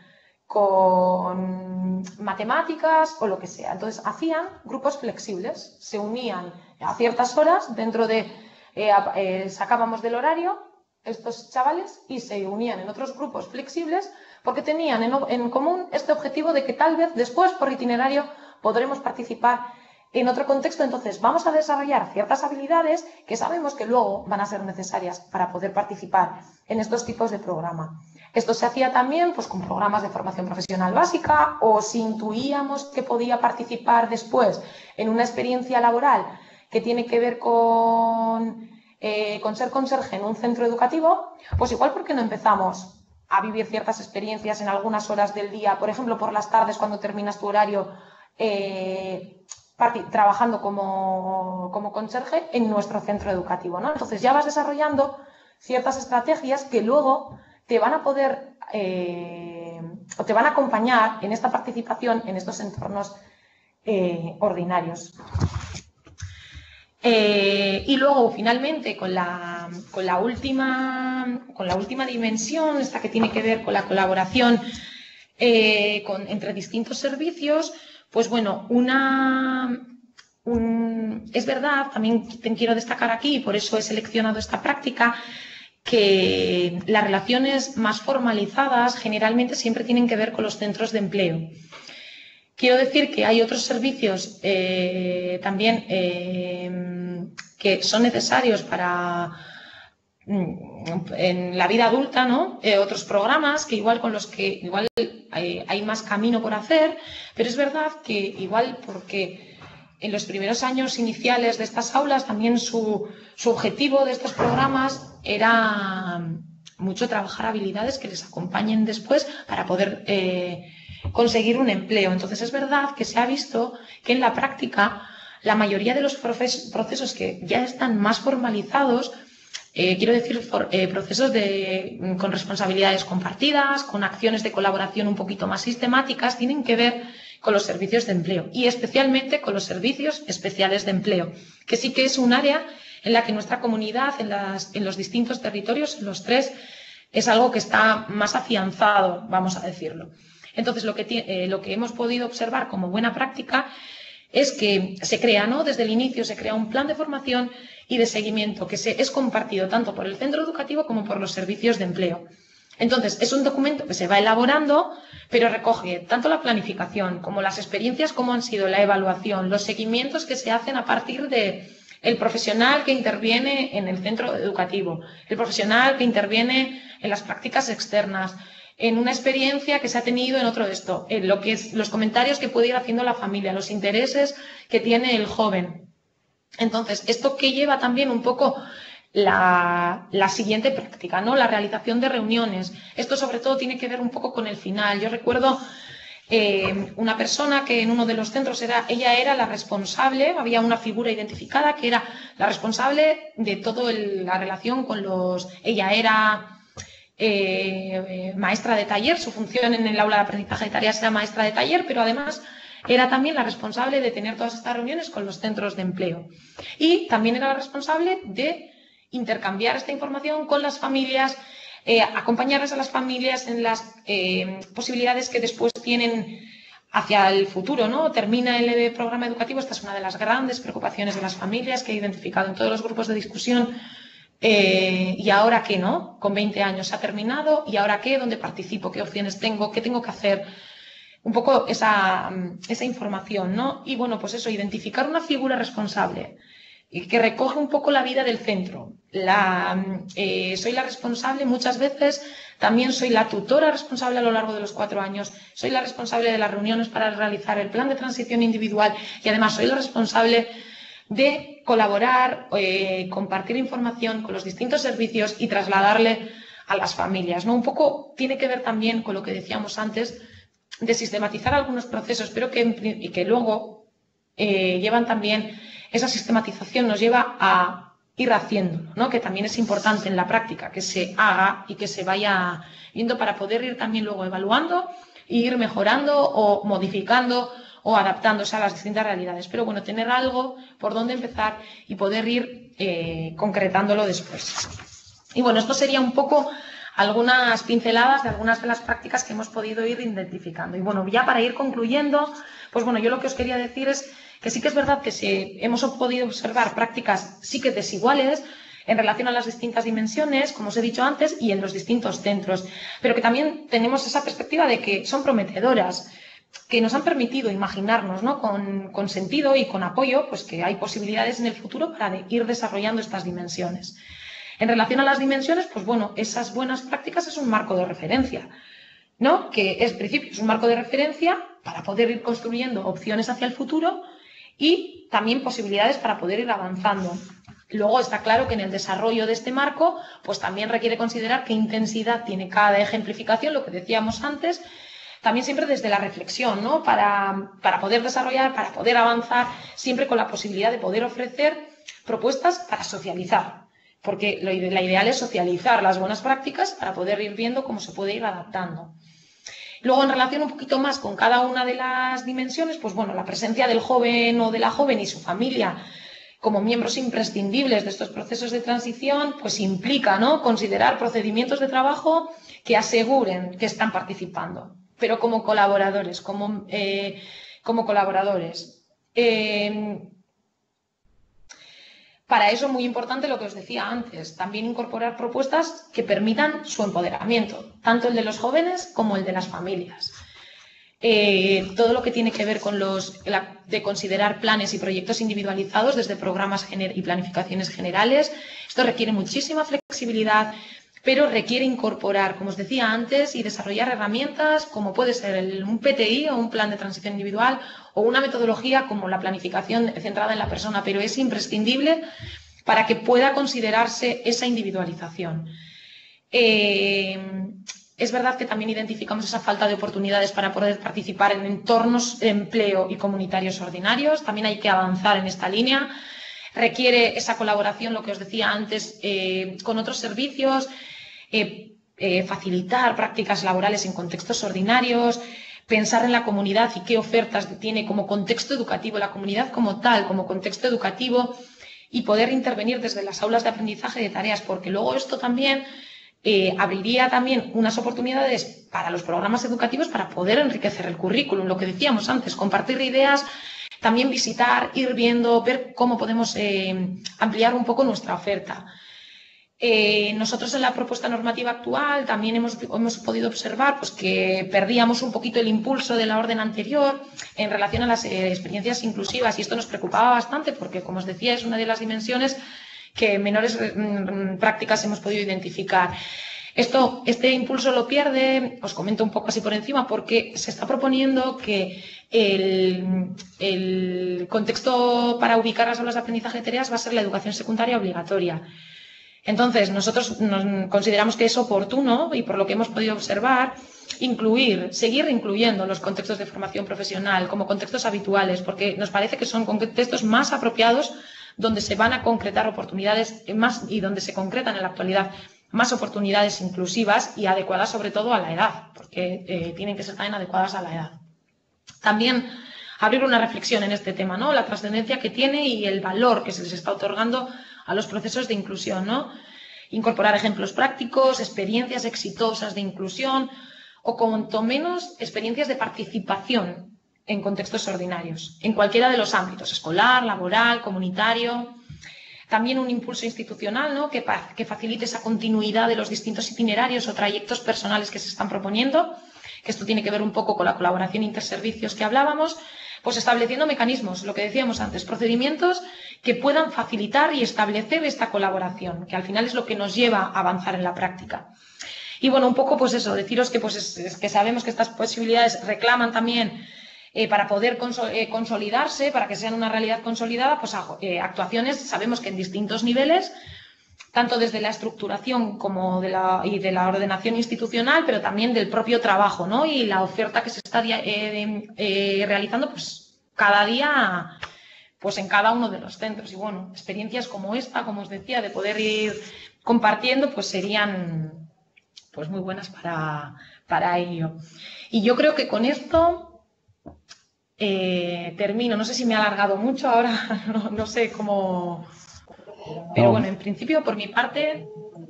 B: con matemáticas o lo que sea. Entonces, hacían grupos flexibles, se unían a ciertas horas dentro de... Eh, eh, sacábamos del horario estos chavales y se unían en otros grupos flexibles porque tenían en, en común este objetivo de que tal vez después por itinerario podremos participar en otro contexto. Entonces vamos a desarrollar ciertas habilidades que sabemos que luego van a ser necesarias para poder participar en estos tipos de programa. Esto se hacía también pues, con programas de formación profesional básica o si intuíamos que podía participar después en una experiencia laboral que tiene que ver con, eh, con ser conserje en un centro educativo, pues igual porque no empezamos a vivir ciertas experiencias en algunas horas del día, por ejemplo, por las tardes cuando terminas tu horario eh, trabajando como, como conserje en nuestro centro educativo, ¿no? Entonces ya vas desarrollando ciertas estrategias que luego te van a poder eh, o te van a acompañar en esta participación en estos entornos eh, ordinarios. Eh, y luego, finalmente, con la, con, la última, con la última dimensión, esta que tiene que ver con la colaboración eh, con, entre distintos servicios, pues bueno, una, un, es verdad, también quiero destacar aquí, y por eso he seleccionado esta práctica, que las relaciones más formalizadas generalmente siempre tienen que ver con los centros de empleo. Quiero decir que hay otros servicios eh, también eh, que son necesarios para en la vida adulta, ¿no? Eh, otros programas que igual con los que igual hay, hay más camino por hacer, pero es verdad que igual porque en los primeros años iniciales de estas aulas también su, su objetivo de estos programas era mucho trabajar habilidades que les acompañen después para poder eh, conseguir un empleo. Entonces es verdad que se ha visto que en la práctica la mayoría de los procesos que ya están más formalizados, eh, quiero decir for, eh, procesos de, con responsabilidades compartidas, con acciones de colaboración un poquito más sistemáticas, tienen que ver con los servicios de empleo y especialmente con los servicios especiales de empleo, que sí que es un área en la que nuestra comunidad, en, las, en los distintos territorios, en los tres, es algo que está más afianzado, vamos a decirlo. Entonces, lo que, eh, lo que hemos podido observar como buena práctica es que se crea, ¿no? Desde el inicio se crea un plan de formación y de seguimiento que se, es compartido tanto por el centro educativo como por los servicios de empleo. Entonces, es un documento que se va elaborando, pero recoge tanto la planificación como las experiencias, como han sido la evaluación, los seguimientos que se hacen a partir de el profesional que interviene en el centro educativo, el profesional que interviene en las prácticas externas, en una experiencia que se ha tenido en otro de esto, en lo que es los comentarios que puede ir haciendo la familia, los intereses que tiene el joven. Entonces, esto que lleva también un poco la, la siguiente práctica, ¿no? La realización de reuniones. Esto sobre todo tiene que ver un poco con el final. Yo recuerdo eh, una persona que en uno de los centros era, ella era la responsable, había una figura identificada que era la responsable de toda la relación con los, ella era Eh, maestra de taller, su función en el aula de aprendizaje de tareas era maestra de taller, pero además era también la responsable de tener todas estas reuniones con los centros de empleo. Y también era la responsable de intercambiar esta información con las familias, eh, acompañarles a las familias en las eh, posibilidades que después tienen hacia el futuro, ¿no? Termina el programa educativo, esta es una de las grandes preocupaciones de las familias que he identificado en todos los grupos de discusión. Eh, ¿Y ahora qué, no? Con veinte años ha terminado, ¿y ahora qué? ¿Dónde participo? ¿Qué opciones tengo? ¿Qué tengo que hacer? Un poco esa, esa información, ¿no? Y bueno, pues eso, identificar una figura responsable y que recoge un poco la vida del centro. La, eh, soy la responsable, muchas veces también soy la tutora responsable a lo largo de los cuatro años, soy la responsable de las reuniones para realizar el plan de transición individual y además soy la responsable de colaborar, eh, compartir información con los distintos servicios y trasladarle a las familias, ¿no? Un poco tiene que ver también con lo que decíamos antes de sistematizar algunos procesos, pero que, y que luego eh, llevan también, esa sistematización nos lleva a ir haciéndolo, ¿no? Que también es importante en la práctica, que se haga y que se vaya viendo para poder ir también luego evaluando e ir mejorando o modificando o adaptándose a las distintas realidades. Pero bueno, tener algo por donde empezar y poder ir eh, concretándolo después. Y bueno, esto sería un poco algunas pinceladas de algunas de las prácticas que hemos podido ir identificando. Y bueno, ya para ir concluyendo, pues bueno, yo lo que os quería decir es que sí que es verdad que se, hemos podido observar prácticas sí que desiguales en relación a las distintas dimensiones, como os he dicho antes, y en los distintos centros, pero que también tenemos esa perspectiva de que son prometedoras, que nos han permitido imaginarnos, ¿no? con, con sentido y con apoyo, pues que hay posibilidades en el futuro para de ir desarrollando estas dimensiones. En relación a las dimensiones, pues bueno, esas buenas prácticas es un marco de referencia, ¿no? Que es, en principio, es un marco de referencia para poder ir construyendo opciones hacia el futuro y también posibilidades para poder ir avanzando. Luego está claro que en el desarrollo de este marco, pues también requiere considerar qué intensidad tiene cada ejemplificación, lo que decíamos antes, también siempre desde la reflexión, ¿no? Para, para poder desarrollar, para poder avanzar, siempre con la posibilidad de poder ofrecer propuestas para socializar, porque lo, la ideal es socializar las buenas prácticas para poder ir viendo cómo se puede ir adaptando. Luego, en relación un poquito más con cada una de las dimensiones, pues bueno, la presencia del joven o de la joven y su familia como miembros imprescindibles de estos procesos de transición, pues implica, ¿no? Considerar procedimientos de trabajo que aseguren que están participando, pero como colaboradores, como, eh, como colaboradores. Eh, para eso, muy importante lo que os decía antes, también incorporar propuestas que permitan su empoderamiento, tanto el de los jóvenes como el de las familias. Eh, todo lo que tiene que ver con los la, de considerar planes y proyectos individualizados desde programas gener, y planificaciones generales, esto requiere muchísima flexibilidad, pero requiere incorporar, como os decía antes, y desarrollar herramientas como puede ser el, un P T I o un plan de transición individual o una metodología como la planificación centrada en la persona, pero es imprescindible para que pueda considerarse esa individualización. Eh, es verdad que también identificamos esa falta de oportunidades para poder participar en entornos de empleo y comunitarios ordinarios. También hay que avanzar en esta línea. Requiere esa colaboración, lo que os decía antes, eh, con otros servicios, eh, eh, facilitar prácticas laborales en contextos ordinarios, pensar en la comunidad y qué ofertas tiene como contexto educativo, la comunidad como tal, como contexto educativo, y poder intervenir desde las aulas de aprendizaje de tareas, porque luego esto también eh, abriría también unas oportunidades para los programas educativos para poder enriquecer el currículum, lo que decíamos antes, compartir ideas, también visitar, ir viendo, ver cómo podemos eh, ampliar un poco nuestra oferta. Eh, nosotros en la propuesta normativa actual también hemos, hemos podido observar pues, que perdíamos un poquito el impulso de la orden anterior en relación a las eh, experiencias inclusivas, y esto nos preocupaba bastante porque, como os decía, es una de las dimensiones que en menores mm, prácticas hemos podido identificar. Esto, este impulso lo pierde, os comento un poco así por encima, porque se está proponiendo que el, el contexto para ubicar las aulas de aprendizaje de tareas va a ser la educación secundaria obligatoria. Entonces, nosotros nos consideramos que es oportuno, y por lo que hemos podido observar, incluir, seguir incluyendo los contextos de formación profesional como contextos habituales, porque nos parece que son contextos más apropiados donde se van a concretar oportunidades más y donde se concretan en la actualidad más oportunidades inclusivas y adecuadas sobre todo a la edad, porque eh, tienen que ser también adecuadas a la edad. También abrir una reflexión en este tema, ¿no? La trascendencia que tiene y el valor que se les está otorgando a los procesos de inclusión, ¿no? Incorporar ejemplos prácticos, experiencias exitosas de inclusión o cuanto menos experiencias de participación en contextos ordinarios, en cualquiera de los ámbitos, escolar, laboral, comunitario. También un impulso institucional, ¿no? que, que facilite esa continuidad de los distintos itinerarios o trayectos personales que se están proponiendo, que esto tiene que ver un poco con la colaboración interservicios que hablábamos, pues estableciendo mecanismos, lo que decíamos antes, procedimientos que puedan facilitar y establecer esta colaboración, que al final es lo que nos lleva a avanzar en la práctica. Y bueno, un poco pues eso, deciros que, pues, es, es que sabemos que estas posibilidades reclaman también Eh, para poder consol eh, consolidarse, para que sean una realidad consolidada, pues eh, actuaciones, sabemos que en distintos niveles, tanto desde la estructuración como de la, y de la ordenación institucional, pero también del propio trabajo, ¿no? Y la oferta que se está eh, eh, realizando pues, cada día pues, en cada uno de los centros. Y bueno, experiencias como esta, como os decía, de poder ir compartiendo, pues serían pues, muy buenas para, para ello. Y yo creo que con esto Eh, termino, no sé si me he alargado mucho ahora, no, no sé cómo, pero
A: No,
B: bueno, en principio por mi parte.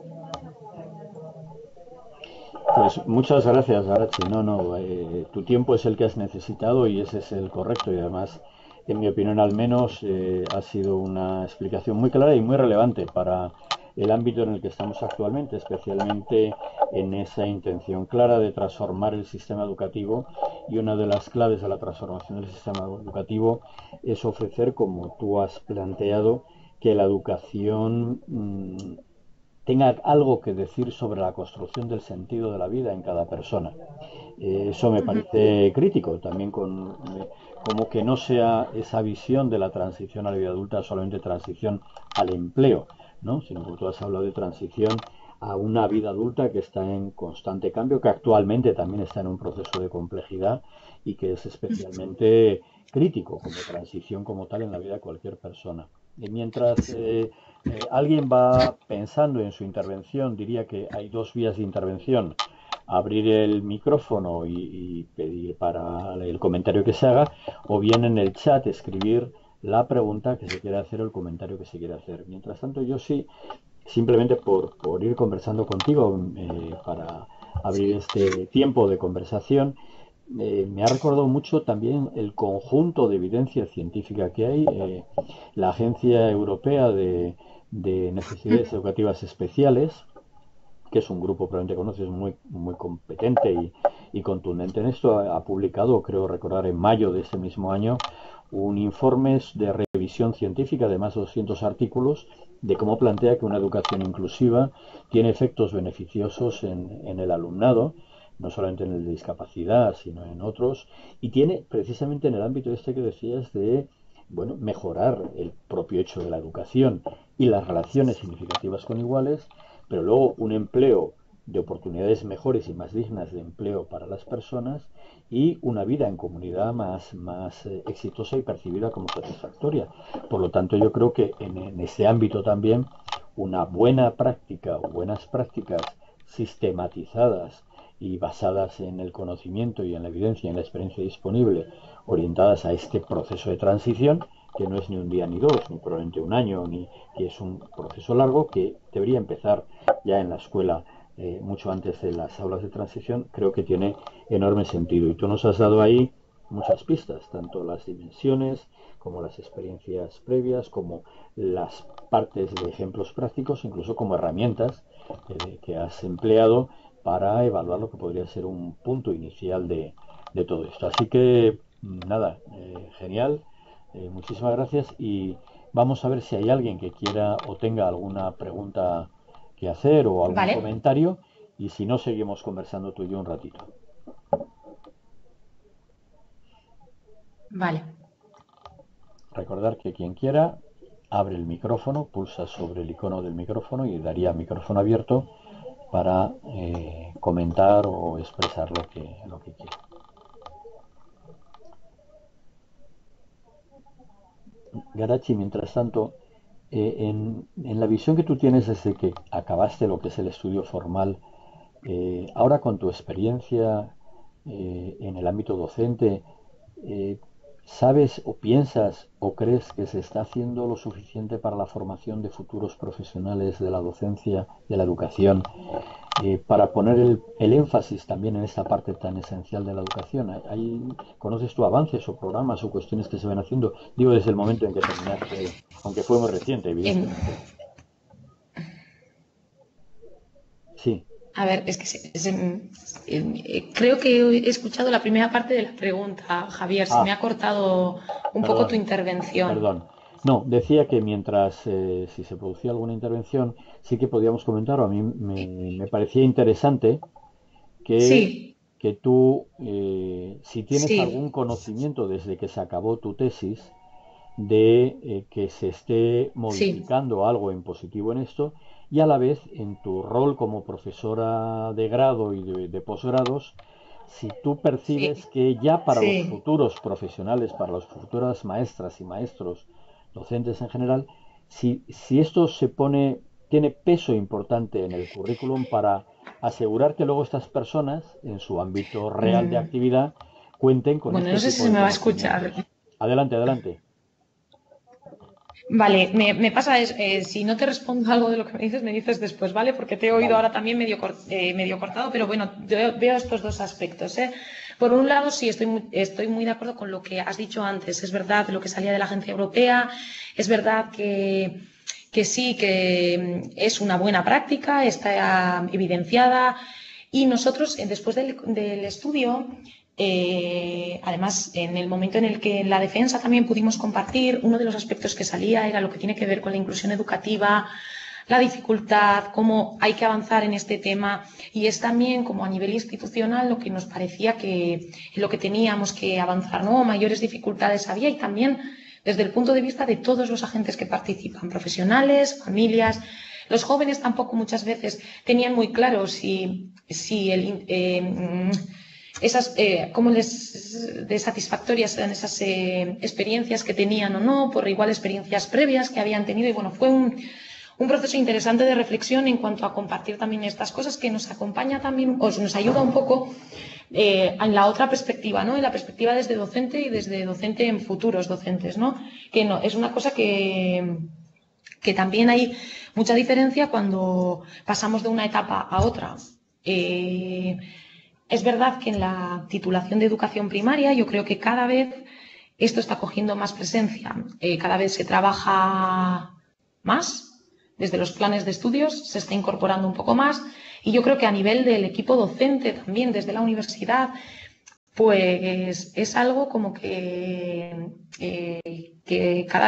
A: pues muchas gracias, Arachi. No, no, eh, tu tiempo es el que has necesitado y ese es el correcto, y además, en mi opinión al menos, eh, ha sido una explicación muy clara y muy relevante para el ámbito en el que estamos actualmente, especialmente en esa intención clara de transformar el sistema educativo. Y una de las claves de la transformación del sistema educativo es ofrecer, como tú has planteado, que la educación mmm, tenga algo que decir sobre la construcción del sentido de la vida en cada persona. Eh, eso me parece crítico, también con, eh, como que no sea esa visión de la transición a la vida adulta solamente transición al empleo, ¿no? Sino que tú has hablado de transición a una vida adulta que está en constante cambio, que actualmente también está en un proceso de complejidad y que es especialmente crítico como transición como tal en la vida de cualquier persona. Y mientras eh, eh, alguien va pensando en su intervención, diría que hay dos vías de intervención: abrir el micrófono y, y pedir para el comentario que se haga, o bien en el chat escribir la pregunta que se quiere hacer o el comentario que se quiere hacer. Mientras tanto, yo sí, simplemente por, por ir conversando contigo, eh, para abrir este tiempo de conversación, eh, me ha recordado mucho también el conjunto de evidencia científica que hay. Eh, la Agencia Europea de, de Necesidades Educativas Especiales, que es un grupo, probablemente conoces, muy, muy competente y, y contundente en esto, ha, ha publicado, creo recordar, en mayo de ese mismo año, un informe de revisión revisión científica de más de doscientos artículos de cómo plantea que una educación inclusiva tiene efectos beneficiosos en, en el alumnado, no solamente en el de discapacidad, sino en otros, y tiene precisamente en el ámbito este que decías de, bueno, mejorar el propio hecho de la educación y las relaciones significativas con iguales, pero luego un empleo de oportunidades mejores y más dignas de empleo para las personas y una vida en comunidad más, más eh, exitosa y percibida como satisfactoria. Por lo tanto, yo creo que en, en ese ámbito también una buena práctica o buenas prácticas sistematizadas y basadas en el conocimiento y en la evidencia y en la experiencia disponible, orientadas a este proceso de transición, que no es ni un día ni dos, ni probablemente un año, ni que es un proceso largo que debería empezar ya en la escuela eh, mucho antes de las aulas de transición, creo que tiene enorme sentido. Y tú nos has dado ahí muchas pistas, tanto las dimensiones como las experiencias previas, como las partes de ejemplos prácticos, incluso como herramientas eh, que has empleado para evaluar lo que podría ser un punto inicial de, de todo esto. Así que, nada, eh, genial, eh, muchísimas gracias y vamos a ver si hay alguien que quiera o tenga alguna pregunta que hacer o algún
B: Vale,
A: comentario y si no, seguimos conversando tú y yo un ratito.
B: vale.
A: Recordar que quien quiera abre el micrófono, pulsa sobre el icono del micrófono y daría micrófono abierto para eh, comentar o expresar lo que, lo que quiera. Garachi, mientras tanto, eh, en, en, la visión que tú tienes desde que acabaste lo que es el estudio formal, eh, ahora con tu experiencia eh, en el ámbito docente, eh, ¿sabes o piensas o crees que se está haciendo lo suficiente para la formación de futuros profesionales de la docencia, de la educación, eh, para poner el, el, énfasis también en esta parte tan esencial de la educación? ¿Hay, hay, ¿Conoces tú avances o programas o cuestiones que se van haciendo? Digo, desde el momento en que terminaste, aunque fue muy reciente,
B: Em,
A: evidentemente. Sí.
B: a ver, es que se- se- eh, creo que he escuchado la primera parte de la pregunta, Javier. Se me
A: Ah,
B: ha cortado un poco tu
A: perdón,
B: intervención.
A: perdón. No, decía que mientras, eh, si se producía alguna intervención, sí que podíamos comentar, o a mí me, me parecía interesante que,
B: Sí,
A: que tú, eh, si tienes
B: sí,
A: algún conocimiento desde que se acabó tu tesis, de eh, que se esté
B: sí.
A: modificando algo en positivo en esto, y a la vez en tu rol como profesora de grado y de, de posgrados, si tú percibes
B: Sí,
A: que ya para los
B: sí.
A: futuros profesionales, para las futuras maestras y maestros, docentes en general, si, si esto se pone, tiene peso importante en el currículum para asegurar que luego estas personas, en su ámbito real de
B: Mm,
A: actividad, cuenten con
B: bueno, no
A: este
B: sé si
A: tipo
B: se
A: de
B: me va a escuchar.
A: conocimientos. Adelante, adelante.
B: Vale, me, me pasa es, eh, si no te respondo algo de lo que me dices, me dices después, ¿vale? Porque te he oído
A: Vale.
B: ahora también medio, cor- eh, medio cortado, pero bueno, veo, veo estos dos aspectos, ¿eh? Por un lado, sí, estoy muy, estoy muy de acuerdo con lo que has dicho antes. Es verdad lo que salía de la agencia europea, es verdad que, que sí, que mm, es una buena práctica, está evidenciada. Y nosotros, eh, después del, del estudio, eh, además, en el momento en el que en la defensa también pudimos compartir, uno de los aspectos que salía era lo que tiene que ver con la inclusión educativa, la dificultad, cómo hay que avanzar en este tema, y es también como a nivel institucional lo que nos parecía que lo que teníamos que avanzar, ¿no? Mayores dificultades había, y también desde el punto de vista de todos los agentes que participan, profesionales, familias. Los jóvenes tampoco muchas veces tenían muy claro si, si el, eh, esas, eh, cómo les de satisfactorias eran esas eh, experiencias que tenían o no, por igual experiencias previas que habían tenido. Y bueno, fue un, un proceso interesante de reflexión en cuanto a compartir también estas cosas, que nos acompaña también, o nos ayuda un poco eh, en la otra perspectiva, ¿no? En la perspectiva desde docente y desde docente en futuros docentes, ¿no? Que no, es una cosa que, que también hay mucha diferencia cuando pasamos de una etapa a otra. Eh, es verdad que en la titulación de educación primaria yo creo que cada vez esto está cogiendo más presencia. Eh, cada vez se trabaja más. Desde los planes de estudios se está incorporando un poco más, y yo creo que a nivel del equipo docente también desde la universidad, pues es algo como que, eh, que cada vez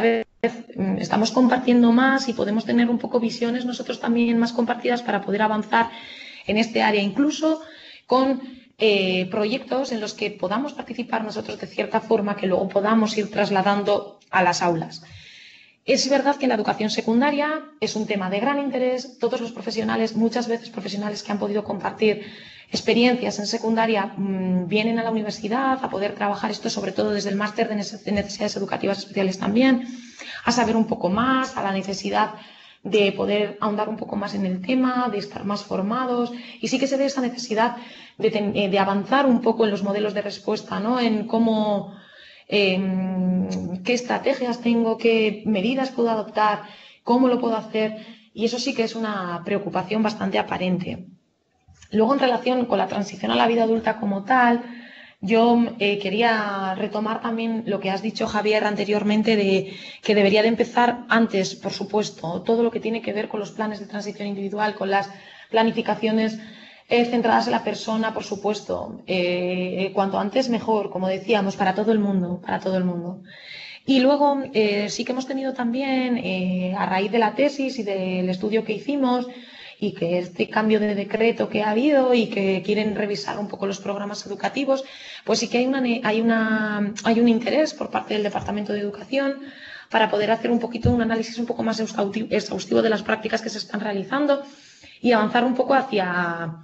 B: mm, estamos compartiendo más y podemos tener un poco visiones nosotros también más compartidas para poder avanzar en este área, incluso con eh, proyectos en los que podamos participar nosotros de cierta forma que luego podamos ir trasladando a las aulas. Es verdad que la educación secundaria es un tema de gran interés. Todos los profesionales, muchas veces profesionales que han podido compartir experiencias en secundaria, mmm, vienen a la universidad a poder trabajar esto, sobre todo desde el máster de necesidades educativas especiales también, a saber un poco más, a la necesidad de poder ahondar un poco más en el tema, de estar más formados. Y sí que se ve esa necesidad de, de avanzar un poco en los modelos de respuesta, ¿no? En cómo... Eh, qué estrategias tengo, qué medidas puedo adoptar, cómo lo puedo hacer, y eso sí que es una preocupación bastante aparente. Luego, en relación con la transición a la vida adulta como tal, yo eh, quería retomar también lo que has dicho, Javier, anteriormente, de que debería de empezar antes, por supuesto, todo lo que tiene que ver con los planes de transición individual, con las planificaciones Eh, centradas en la persona, por supuesto, eh, cuanto antes mejor, como decíamos, para todo el mundo, para todo el mundo. Y luego eh, sí que hemos tenido también, eh, a raíz de la tesis y del estudio que hicimos, y que este cambio de decreto que ha habido y que quieren revisar un poco los programas educativos, pues sí que hay, una, hay, una, hay un interés por parte del Departamento de Educación para poder hacer un poquito un análisis un poco más exhaustivo de las prácticas que se están realizando y avanzar un poco hacia,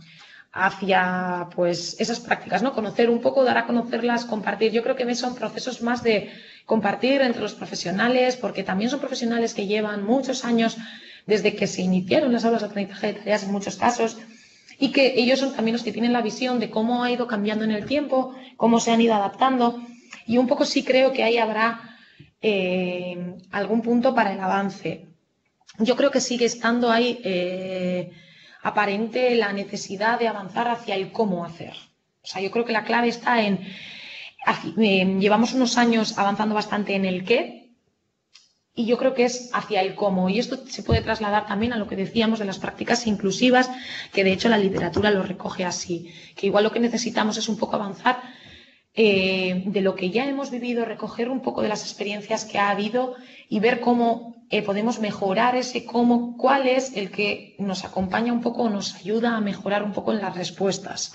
B: hacia pues, esas prácticas, ¿no? Conocer un poco, dar a conocerlas, compartir. Yo creo que son procesos más de compartir entre los profesionales, porque también son profesionales que llevan muchos años desde que se iniciaron las aulas de aprendizaje de tareas en muchos casos, y que ellos son también los que tienen la visión de cómo ha ido cambiando en el tiempo, cómo se han ido adaptando, y un poco sí creo que ahí habrá eh, algún punto para el avance. Yo creo que sigue estando ahí eh, aparente la necesidad de avanzar hacia el cómo hacer. O sea, yo creo que la clave está en... Eh, llevamos unos años avanzando bastante en el qué, y yo creo que es hacia el cómo. Y esto se puede trasladar también a lo que decíamos de las prácticas inclusivas, que de hecho la literatura lo recoge así. Que igual lo que necesitamos es un poco avanzar eh, de lo que ya hemos vivido, recoger un poco de las experiencias que ha habido y ver cómo eh, podemos mejorar ese cómo, cuál es el que nos acompaña un poco o nos ayuda a mejorar un poco en las respuestas.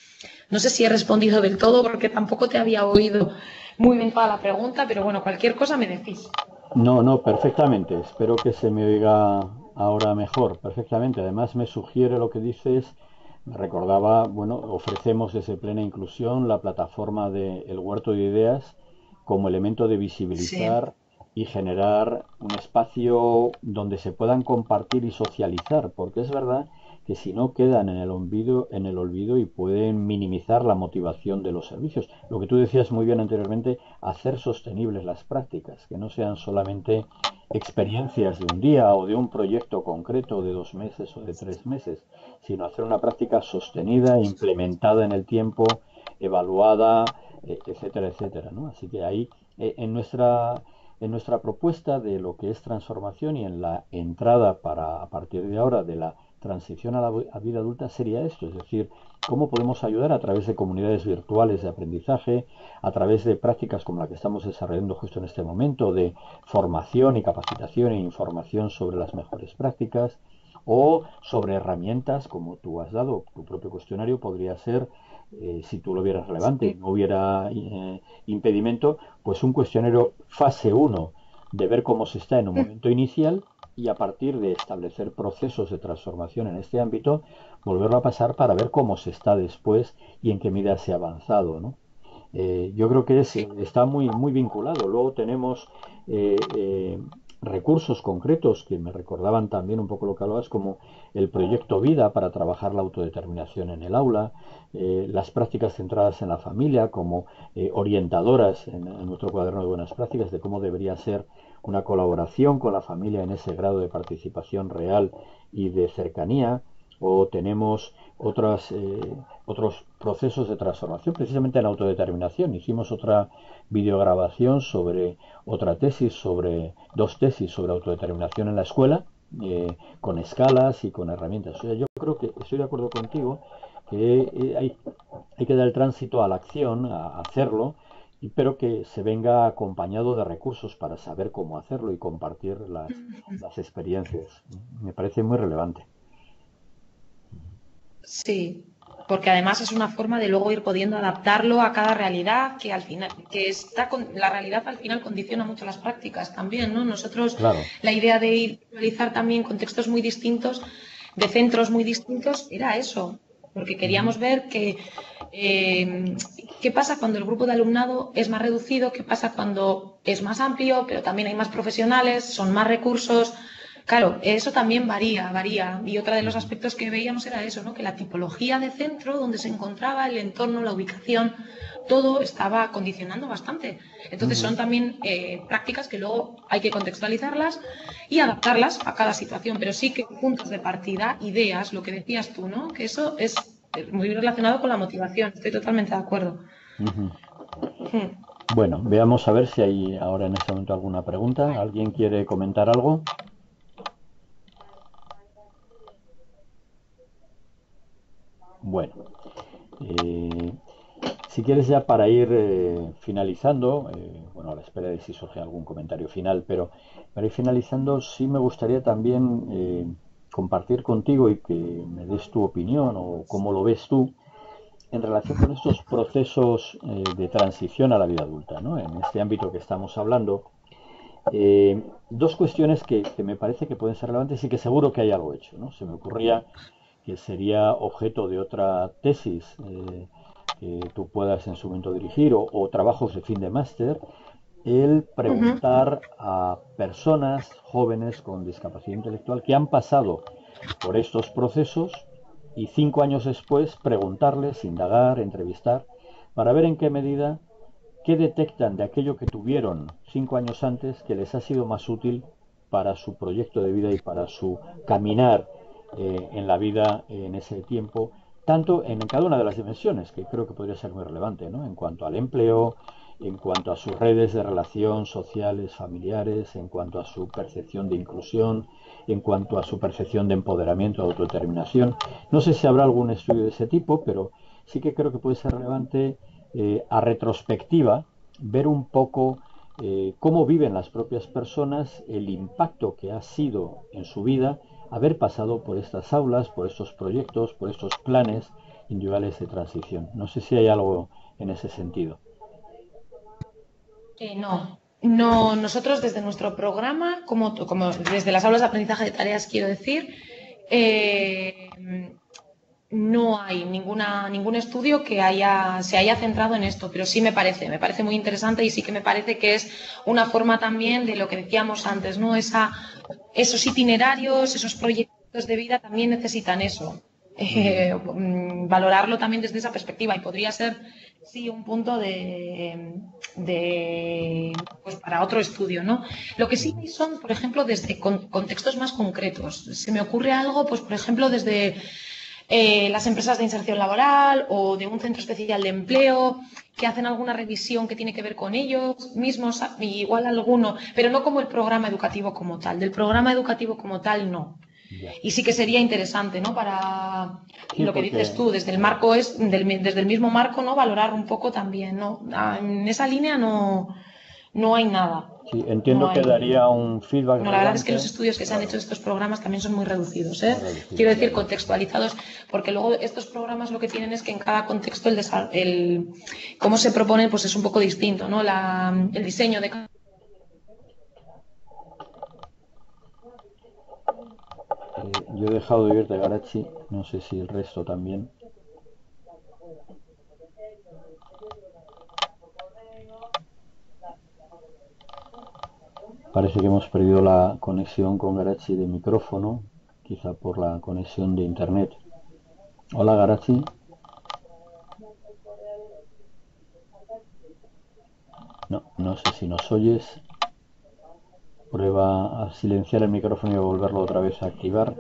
B: No sé si he respondido del todo porque tampoco te había oído muy bien toda la pregunta, pero bueno, cualquier cosa me decís.
A: No, no, perfectamente. Espero que se me oiga ahora mejor, perfectamente. Además, me sugiere lo que dices. Me recordaba, bueno, ofrecemos desde Plena Inclusión la plataforma de El Huerto de Ideas como elemento de
B: Sí.
A: visibilizar y generar un espacio donde se puedan compartir y socializar, porque es verdad que si no quedan en el olvido, en el olvido y pueden minimizar la motivación de los servicios. Lo que tú decías muy bien anteriormente, hacer sostenibles las prácticas, que no sean solamente experiencias de un día o de un proyecto concreto de dos meses o de tres meses, sino hacer una práctica sostenida, implementada en el tiempo, evaluada, etcétera, etcétera, ¿no? Así que ahí, eh, en nuestra en nuestra propuesta de lo que es transformación y en la entrada para a partir de ahora de la transición a la a vida adulta sería esto, es decir, cómo podemos ayudar a través de comunidades virtuales de aprendizaje, a través de prácticas como la que estamos desarrollando justo en este momento, de formación y capacitación e información sobre las mejores prácticas, o sobre herramientas como tú has dado, tu propio cuestionario podría ser, eh, si tú lo vieras relevante y
B: Sí.
A: no hubiera eh, impedimento, pues un cuestionario fase uno de ver cómo se está en un momento inicial y a partir de establecer procesos de transformación en este ámbito, volverlo a pasar para ver cómo se está después y en qué medida se ha avanzado, ¿no? Eh, yo creo que es,
B: Sí.
A: está muy, muy vinculado. Luego tenemos eh, eh, recursos concretos que me recordaban también un poco lo que hablabas, como el proyecto Vida para trabajar la autodeterminación en el aula, eh, las prácticas centradas en la familia como eh, orientadoras en, en nuestro cuaderno de buenas prácticas de cómo debería ser una colaboración con la familia en ese grado de participación real y de cercanía, o tenemos otras, eh, otros procesos de transformación, precisamente en autodeterminación. Hicimos otra videograbación sobre otra tesis, sobre dos tesis sobre autodeterminación en la escuela, eh, con escalas y con herramientas. O sea, yo creo que estoy de acuerdo contigo que eh, hay, hay que dar el tránsito a la acción, a hacerlo, y, pero que se venga acompañado de recursos para saber cómo hacerlo y compartir las, las experiencias. Me parece muy relevante.
B: Sí, porque además es una forma de luego ir pudiendo adaptarlo a cada realidad, que al final, que está con, la realidad al final condiciona mucho las prácticas también, ¿no? Nosotros,
A: Claro.
B: la idea de ir realizar también contextos muy distintos, de centros muy distintos, era eso, porque queríamos ver que eh, qué pasa cuando el grupo de alumnado es más reducido, qué pasa cuando es más amplio, pero también hay más profesionales, son más recursos. Claro, eso también varía, varía. Y otro de los aspectos que veíamos era eso, ¿no? Que la tipología de centro, donde se encontraba, el entorno, la ubicación, todo estaba condicionando bastante. Entonces son también eh, prácticas que luego hay que contextualizarlas y adaptarlas a cada situación. Pero sí que puntos de partida, ideas, lo que decías tú, ¿no? Que eso es muy relacionado con la motivación. Estoy totalmente de acuerdo.
A: Ujú.
B: Hmm.
A: Bueno, veamos a ver si hay ahora en este momento alguna pregunta. ¿Alguien quiere comentar algo? Bueno, eh, si quieres ya para ir eh, finalizando, eh, bueno, a la espera de si surge algún comentario final, pero para ir finalizando sí me gustaría también eh, compartir contigo y que me des tu opinión o cómo lo ves tú en relación con estos procesos eh, de transición a la vida adulta, ¿no? En este ámbito que estamos hablando, eh, dos cuestiones que, que me parece que pueden ser relevantes y que seguro que hay algo hecho, ¿no? Se me ocurría que sería objeto de otra tesis eh, que tú puedas en su momento dirigir o, o trabajos de fin de máster, el
B: Ujú.
A: preguntar a personas jóvenes con discapacidad intelectual que han pasado por estos procesos y cinco años después preguntarles, indagar, entrevistar, para ver en qué medida, qué detectan de aquello que tuvieron cinco años antes que les ha sido más útil para su proyecto de vida y para su caminar eh, en la vida en ese tiempo, tanto en cada una de las dimensiones, que creo que podría ser muy relevante, ¿no? En cuanto al empleo, en cuanto a sus redes de relación sociales, familiares, en cuanto a su percepción de inclusión, en cuanto a su percepción de empoderamiento, de autodeterminación. No sé si habrá algún estudio de ese tipo, pero sí que creo que puede ser relevante eh, a retrospectiva ver un poco eh, cómo viven las propias personas, el impacto que ha sido en su vida haber pasado por estas aulas, por estos proyectos, por estos planes individuales de transición. No sé si hay algo en ese sentido.
B: Eh, no, no, nosotros desde nuestro programa, como, como desde las aulas de aprendizaje de tareas, quiero decir, eh, no hay ninguna, ningún estudio que haya, se haya centrado en esto, pero sí me parece, me parece muy interesante y sí que me parece que es una forma también de lo que decíamos antes, ¿no? Esa, esos itinerarios, esos proyectos de vida también necesitan eso. Eh, valorarlo también desde esa perspectiva y podría ser sí un punto de, de pues para otro estudio, ¿no? Lo que sí hay son, por ejemplo, desde con, contextos más concretos. Se me ocurre algo, pues por ejemplo, desde eh, las empresas de inserción laboral o de un centro especial de empleo que hacen alguna revisión que tiene que ver con ellos mismos, igual alguno, pero no como el programa educativo como tal. Del programa educativo como tal, no.
A: Ya.
B: Y sí que sería interesante, ¿no? Para
A: Sí,
B: lo que
A: porque
B: dices tú, desde el marco es, del, desde el mismo marco, ¿no? Valorar un poco también, ¿no? En esa línea no, no hay nada.
A: sí,
B: No
A: entiendo que
B: hay.
A: daría un feedback
B: No, la verdad es que los
A: relevante,
B: estudios que se han hecho
A: claro,
B: de estos programas también son muy reducidos, ¿eh?
A: muy reducido,
B: Quiero
A: ya,
B: decir,
A: ya.
B: contextualizados, porque luego estos programas lo que tienen es que en cada contexto el, el cómo se proponen pues es un poco distinto, ¿no? La, el diseño de
A: Eh, yo he dejado de oírte, Garachi, no sé si el resto también. Parece que hemos perdido la conexión con Garachi de micrófono, quizá por la conexión de internet. Hola, Garachi. No, no sé si nos oyes. Prueba a silenciar el micrófono y a volverlo otra vez a activar.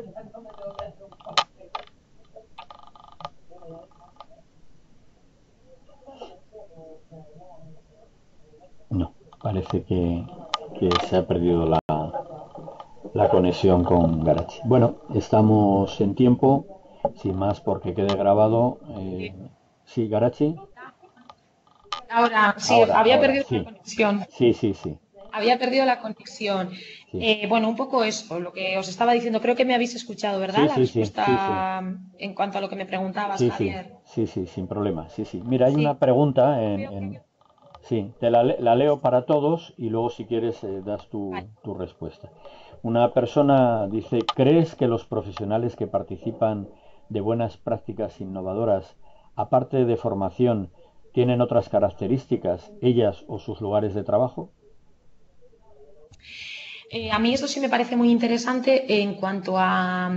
A: No, parece que, que se ha perdido la, la conexión con Garachi. Bueno, estamos en tiempo, sin más porque quede grabado. Eh, sí, Garachi.
B: Ahora, sí,
A: Ahora,
B: había
A: ahora,
B: perdido la
A: sí.
B: conexión.
A: Sí, sí, sí,
B: Había perdido la conexión.
A: sí.
B: Eh, bueno, un poco eso, lo que os estaba diciendo. Creo que me habéis escuchado, ¿verdad?
A: Sí,
B: La
A: sí, sí, sí, sí.
B: respuesta en cuanto a lo que me preguntabas,
A: Sí, sí,
B: Javier.
A: sí, sí, sin problema. Sí, sí. Mira, hay una
B: Sí,
A: pregunta en,
B: creo
A: en-
B: que...
A: sí, te la, le- la leo para todos y luego si quieres eh, das
B: Vale.
A: tu, tu respuesta. Una persona dice, ¿crees que los profesionales que participan de buenas prácticas innovadoras, aparte de formación, tienen otras características, ellas o sus lugares de trabajo?
B: Eh, a mí esto sí me parece muy interesante en cuanto a,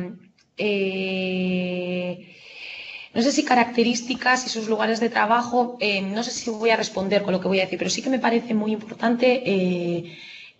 B: eh, no sé si características y sus lugares de trabajo, eh, no sé si voy a responder con lo que voy a decir, pero sí que me parece muy importante eh,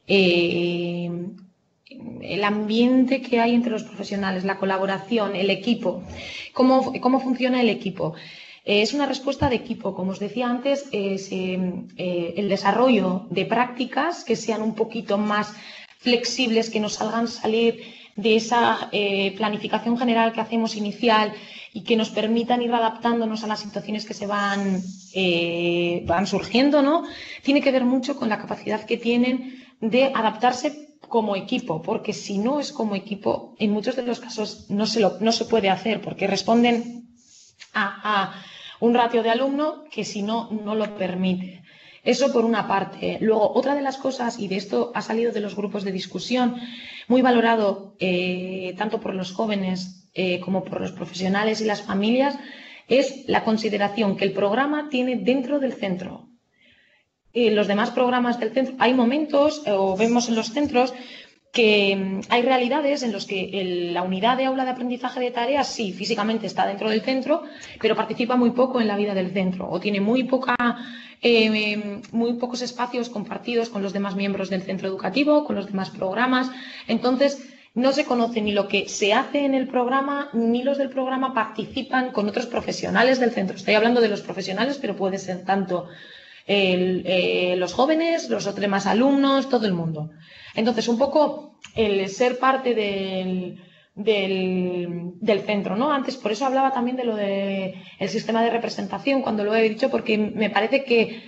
B: eh, el ambiente que hay entre los profesionales, la colaboración, el equipo, cómo, cómo funciona el equipo. Eh, es una respuesta de equipo, como os decía antes, es, eh, eh, el desarrollo de prácticas que sean un poquito más flexibles, que nos hagan salir de esa eh, planificación general que hacemos inicial y que nos permitan ir adaptándonos a las situaciones que se van, eh, van surgiendo, ¿no? Tiene que ver mucho con la capacidad que tienen de adaptarse como equipo, porque si no es como equipo, en muchos de los casos no se, lo, no se puede hacer, porque responden a, a un ratio de alumno que si no, no lo permite. Eso por una parte. Luego, otra de las cosas, y de esto ha salido de los grupos de discusión, muy valorado eh, tanto por los jóvenes eh, como por los profesionales y las familias, es la consideración que el programa tiene dentro del centro. Eh, los demás programas del centro, hay momentos, eh, o vemos en los centros, que mm, hay realidades en las que el, la unidad de aula de aprendizaje de tareas sí, físicamente está dentro del centro, pero participa muy poco en la vida del centro o tiene muy, poca, eh, muy pocos espacios compartidos con los demás miembros del centro educativo, con los demás programas. Entonces, no se conoce ni lo que se hace en el programa, ni los del programa participan con otros profesionales del centro. Estoy hablando de los profesionales, pero puede ser tanto el, eh, los jóvenes, los demás alumnos, todo el mundo. Entonces, un poco el ser parte del, del, del centro, ¿no? Antes, por eso hablaba también de lo del de sistema de representación, cuando lo he dicho, porque me parece que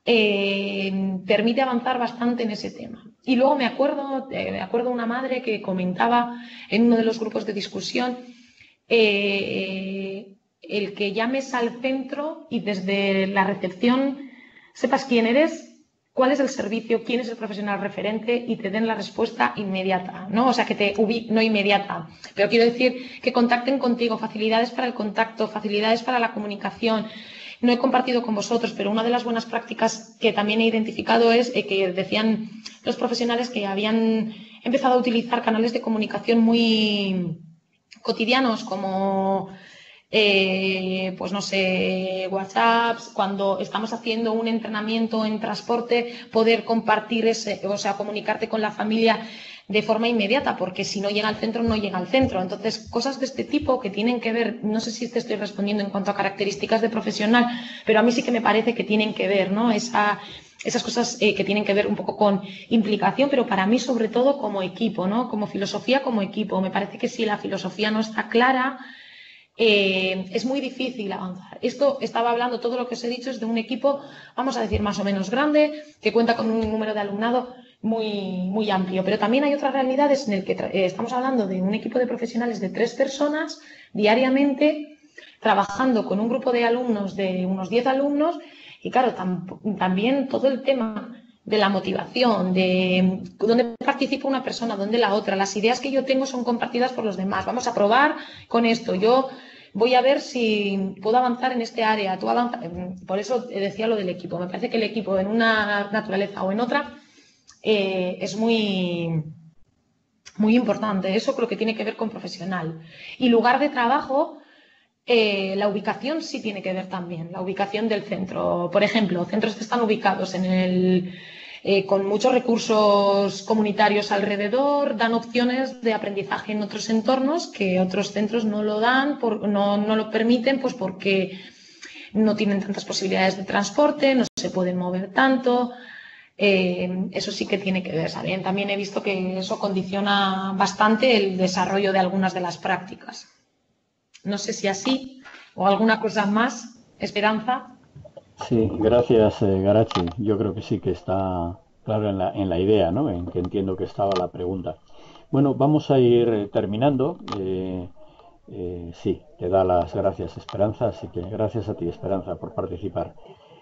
B: eh, permite avanzar bastante en ese tema. Y luego me acuerdo, eh, me acuerdo una madre que comentaba en uno de los grupos de discusión eh, el que llames al centro y desde la recepción sepas quién eres, cuál es el servicio, quién es el profesional referente y te den la respuesta inmediata, ¿no? O sea, que te ubiquen, no inmediata, pero quiero decir que contacten contigo, facilidades para el contacto, facilidades para la comunicación. No he compartido con vosotros, pero una de las buenas prácticas que también he identificado es eh, que decían los profesionales que habían empezado a utilizar canales de comunicación muy cotidianos como eh, pues no sé, WhatsApps, cuando estamos haciendo un entrenamiento en transporte, poder compartir ese, o sea, comunicarte con la familia de forma inmediata, porque si no llega al centro, no llega al centro. Entonces, cosas de este tipo que tienen que ver, no sé si te estoy respondiendo en cuanto a características de profesional, pero a mí sí que me parece que tienen que ver, ¿no? Esa, esas cosas eh, que tienen que ver un poco con implicación, pero para mí sobre todo como equipo, ¿no? Como filosofía, como equipo. Me parece que si la filosofía no está clara, eh, es muy difícil avanzar. Esto estaba hablando, todo lo que os he dicho es de un equipo, vamos a decir, más o menos grande, que cuenta con un número de alumnado muy, muy amplio. Pero también hay otras realidades en las que eh, estamos hablando de un equipo de profesionales de tres personas diariamente, trabajando con un grupo de alumnos de unos diez alumnos, y claro, tam también todo el tema de la motivación, de dónde participa una persona, dónde la otra. Las ideas que yo tengo son compartidas por los demás. Vamos a probar con esto. Yo voy a ver si puedo avanzar en este área. Tú avanza... Por eso decía lo del equipo. Me parece que el equipo en una naturaleza o en otra eh, es muy, muy importante. Eso creo que tiene que ver con profesional. Y lugar de trabajo... Eh, la ubicación sí tiene que ver también, la ubicación del centro. Por ejemplo, centros que están ubicados en el, eh, con muchos recursos comunitarios alrededor, dan opciones de aprendizaje en otros entornos que otros centros no lo dan, por, no, no lo permiten, pues porque no tienen tantas posibilidades de transporte, no se pueden mover tanto. Eh, eso sí que tiene que ver. ¿Saben? También he visto que eso condiciona bastante el desarrollo de algunas de las prácticas. No sé si así o alguna cosa más, Esperanza.
A: Sí, gracias, eh, Garachi. Yo creo que sí que está claro en la, en la idea, ¿no? En que entiendo que estaba la pregunta. Bueno, vamos a ir eh, terminando. Eh, eh, sí, te da las gracias, Esperanza, así que gracias a ti, Esperanza, por participar.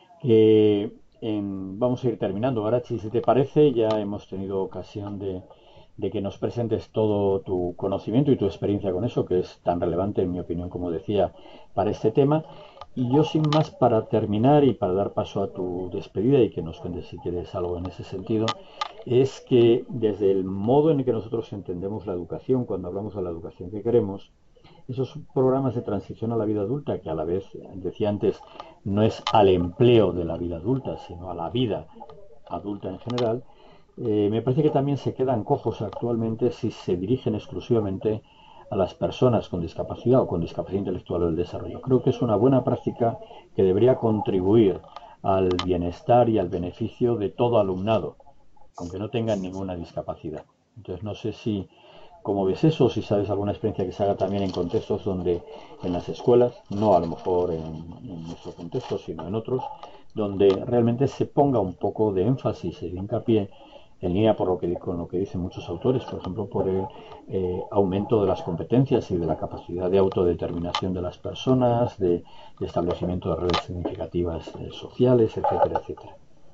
A: Eh, en- vamos a ir terminando, Garachi. Si te parece, ya hemos tenido ocasión de, de que nos presentes todo tu conocimiento y tu experiencia con eso, que es tan relevante, en mi opinión, como decía, para este tema. Y yo, sin más, para terminar y para dar paso a tu despedida y que nos cuentes si quieres algo en ese sentido, es que desde el modo en el que nosotros entendemos la educación, cuando hablamos de la educación que queremos, esos programas de transición a la vida adulta, que a la vez, decía antes, no es al empleo de la vida adulta, sino a la vida adulta en general, eh, me parece que también se quedan cojos actualmente si se dirigen exclusivamente a las personas con discapacidad o con discapacidad intelectual o el desarrollo. Creo que es una buena práctica que debería contribuir al bienestar y al beneficio de todo alumnado, aunque no tengan ninguna discapacidad. Entonces, no sé si cómo ves eso, si sabes alguna experiencia que se haga también en contextos donde en las escuelas, no a lo mejor en, en nuestro contexto, sino en otros, donde realmente se ponga un poco de énfasis y de hincapié en línea por lo que, con lo que dicen muchos autores, por ejemplo, por el eh, aumento de las competencias y de la capacidad de autodeterminación de las personas, de, de establecimiento de redes significativas eh, sociales, etcétera, etcétera.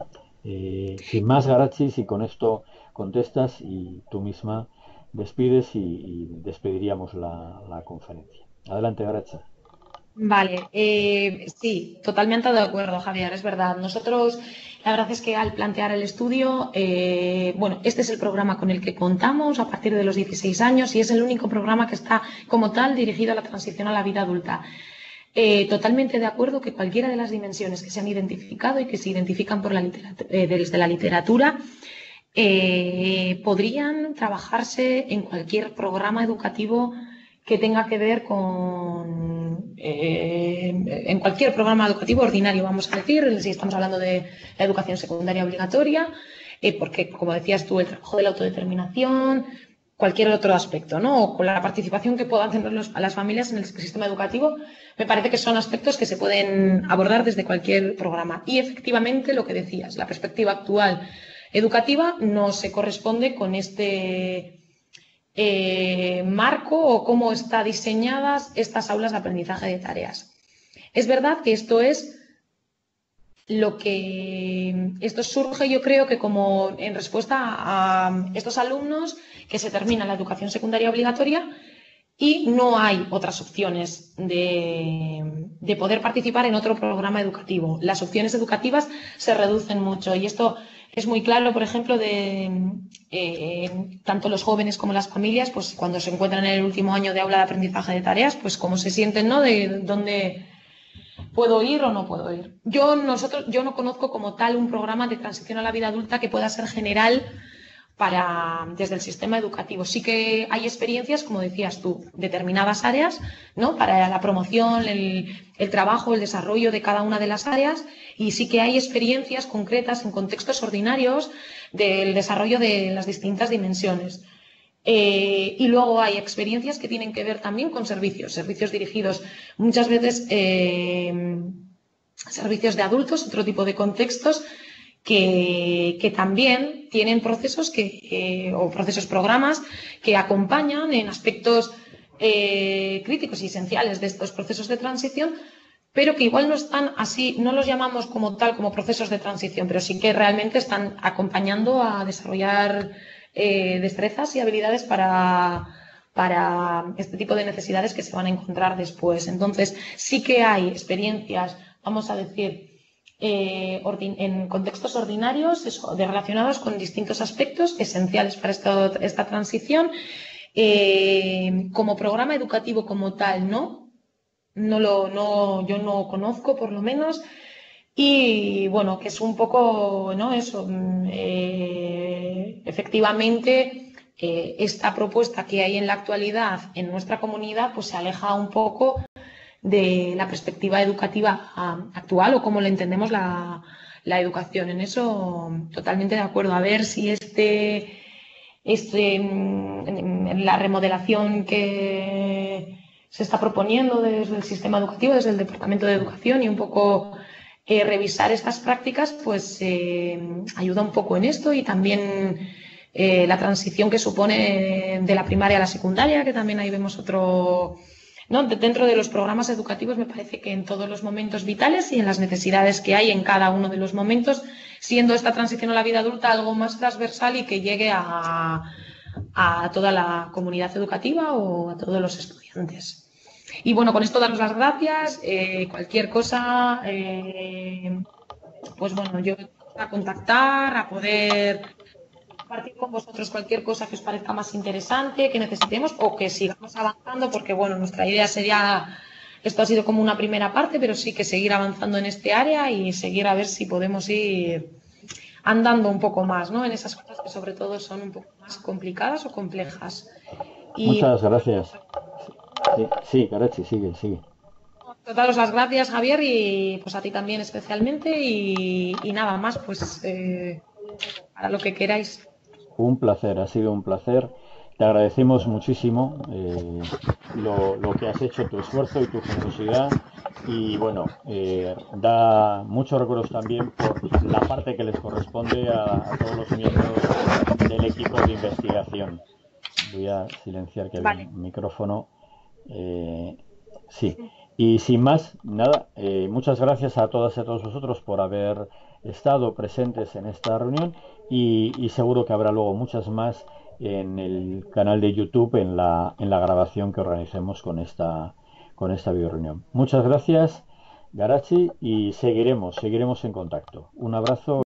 A: Eh, sin más, Garachis, y con esto contestas y tú misma despides y, y despediríamos la, la conferencia. Adelante, Garachi.
B: Vale, eh, sí, totalmente de acuerdo, Javier, es verdad. Nosotros, la verdad es que al plantear el estudio, eh, bueno, este es el programa con el que contamos a partir de los dieciséis años y es el único programa que está como tal dirigido a la transición a la vida adulta. Eh, totalmente de acuerdo que cualquiera de las dimensiones que se han identificado y que se identifican por la eh, desde la literatura eh, podrían trabajarse en cualquier programa educativo que tenga que ver con, eh, en cualquier programa educativo ordinario, vamos a decir, si estamos hablando de la educación secundaria obligatoria, eh, porque, como decías tú, el trabajo de la autodeterminación, cualquier otro aspecto, ¿no? O con la participación que puedan tener los, a las familias en el sistema educativo, me parece que son aspectos que se pueden abordar desde cualquier programa. Y efectivamente, lo que decías, la perspectiva actual educativa no se corresponde con este eh, marco o cómo están diseñadas estas aulas de aprendizaje de tareas. Es verdad que esto es lo que esto surge, yo creo que como en respuesta a estos alumnos que se termina la educación secundaria obligatoria y no hay otras opciones de, de poder participar en otro programa educativo. Las opciones educativas se reducen mucho y esto es muy claro, por ejemplo, de eh, tanto los jóvenes como las familias, pues cuando se encuentran en el último año de aula de aprendizaje de tareas, pues cómo se sienten, ¿no? De dónde puedo ir o no puedo ir. Yo, nosotros, yo no conozco como tal un programa de transición a la vida adulta que pueda ser general para, desde el sistema educativo. Sí que hay experiencias, como decías tú, determinadas áreas, ¿no? Para la promoción, el, el trabajo, el desarrollo de cada una de las áreas, y sí que hay experiencias concretas en contextos ordinarios del desarrollo de las distintas dimensiones. Eh, y luego hay experiencias que tienen que ver también con servicios, servicios dirigidos muchas veces, eh, servicios de adultos, otro tipo de contextos, que, que también tienen procesos que, eh, o procesos, programas que acompañan en aspectos eh, críticos y esenciales de estos procesos de transición, pero que igual no están así, no los llamamos como tal, como procesos de transición, pero sí que realmente están acompañando a desarrollar eh, destrezas y habilidades para, para este tipo de necesidades que se van a encontrar después. Entonces, sí que hay experiencias, vamos a decir, eh, en contextos ordinarios, eso, de relacionados con distintos aspectos esenciales para esto, esta transición. Eh, como programa educativo como tal, ¿no? No lo, no, yo no conozco, por lo menos. Y bueno, que es un poco, ¿no? Eso, eh, efectivamente, eh, esta propuesta que hay en la actualidad en nuestra comunidad, pues se aleja un poco de la perspectiva educativa uh, actual o como le entendemos la, la educación. En eso totalmente de acuerdo. A ver si este, este la remodelación que se está proponiendo desde el sistema educativo, desde el Departamento de Educación y un poco eh, revisar estas prácticas pues eh, ayuda un poco en esto y también eh, la transición que supone de la primaria a la secundaria, que también ahí vemos otro... ¿no? Dentro de los programas educativos me parece que en todos los momentos vitales y en las necesidades que hay en cada uno de los momentos, siendo esta transición a la vida adulta algo más transversal y que llegue a, a toda la comunidad educativa o a todos los estudiantes. Y bueno, con esto daros las gracias. Eh, cualquier cosa, eh, pues bueno, yo a contactar, a poder compartir con vosotros cualquier cosa que os parezca más interesante, que necesitemos o que sigamos avanzando, porque bueno, nuestra idea sería, esto ha sido como una primera parte, pero sí que seguir avanzando en este área y seguir a ver si podemos ir andando un poco más, ¿no? En esas cosas que sobre todo son un poco más complicadas o complejas. Y
A: Muchas gracias. Sí, sí, Garachi, sigue, sigue.
B: daros las gracias, Javier, y pues a ti también especialmente. Y, y nada más, pues eh, para lo que queráis.
A: Un placer, ha sido un placer. Te agradecemos muchísimo eh, lo, lo que has hecho, tu esfuerzo y tu generosidad. Y bueno, eh, da muchos recuerdos también por la parte que les corresponde a, a todos los miembros del equipo de investigación. Voy a silenciar que había
B: Vale.
A: un micrófono. Eh, sí. Y sin más, nada, eh, muchas gracias a todas y a todos vosotros por haber estado presentes en esta reunión y, y seguro que habrá luego muchas más en el canal de YouTube en la, en la grabación que organicemos con esta, con esta video reunión. Muchas gracias, Garachi, y seguiremos, seguiremos en contacto. Un abrazo.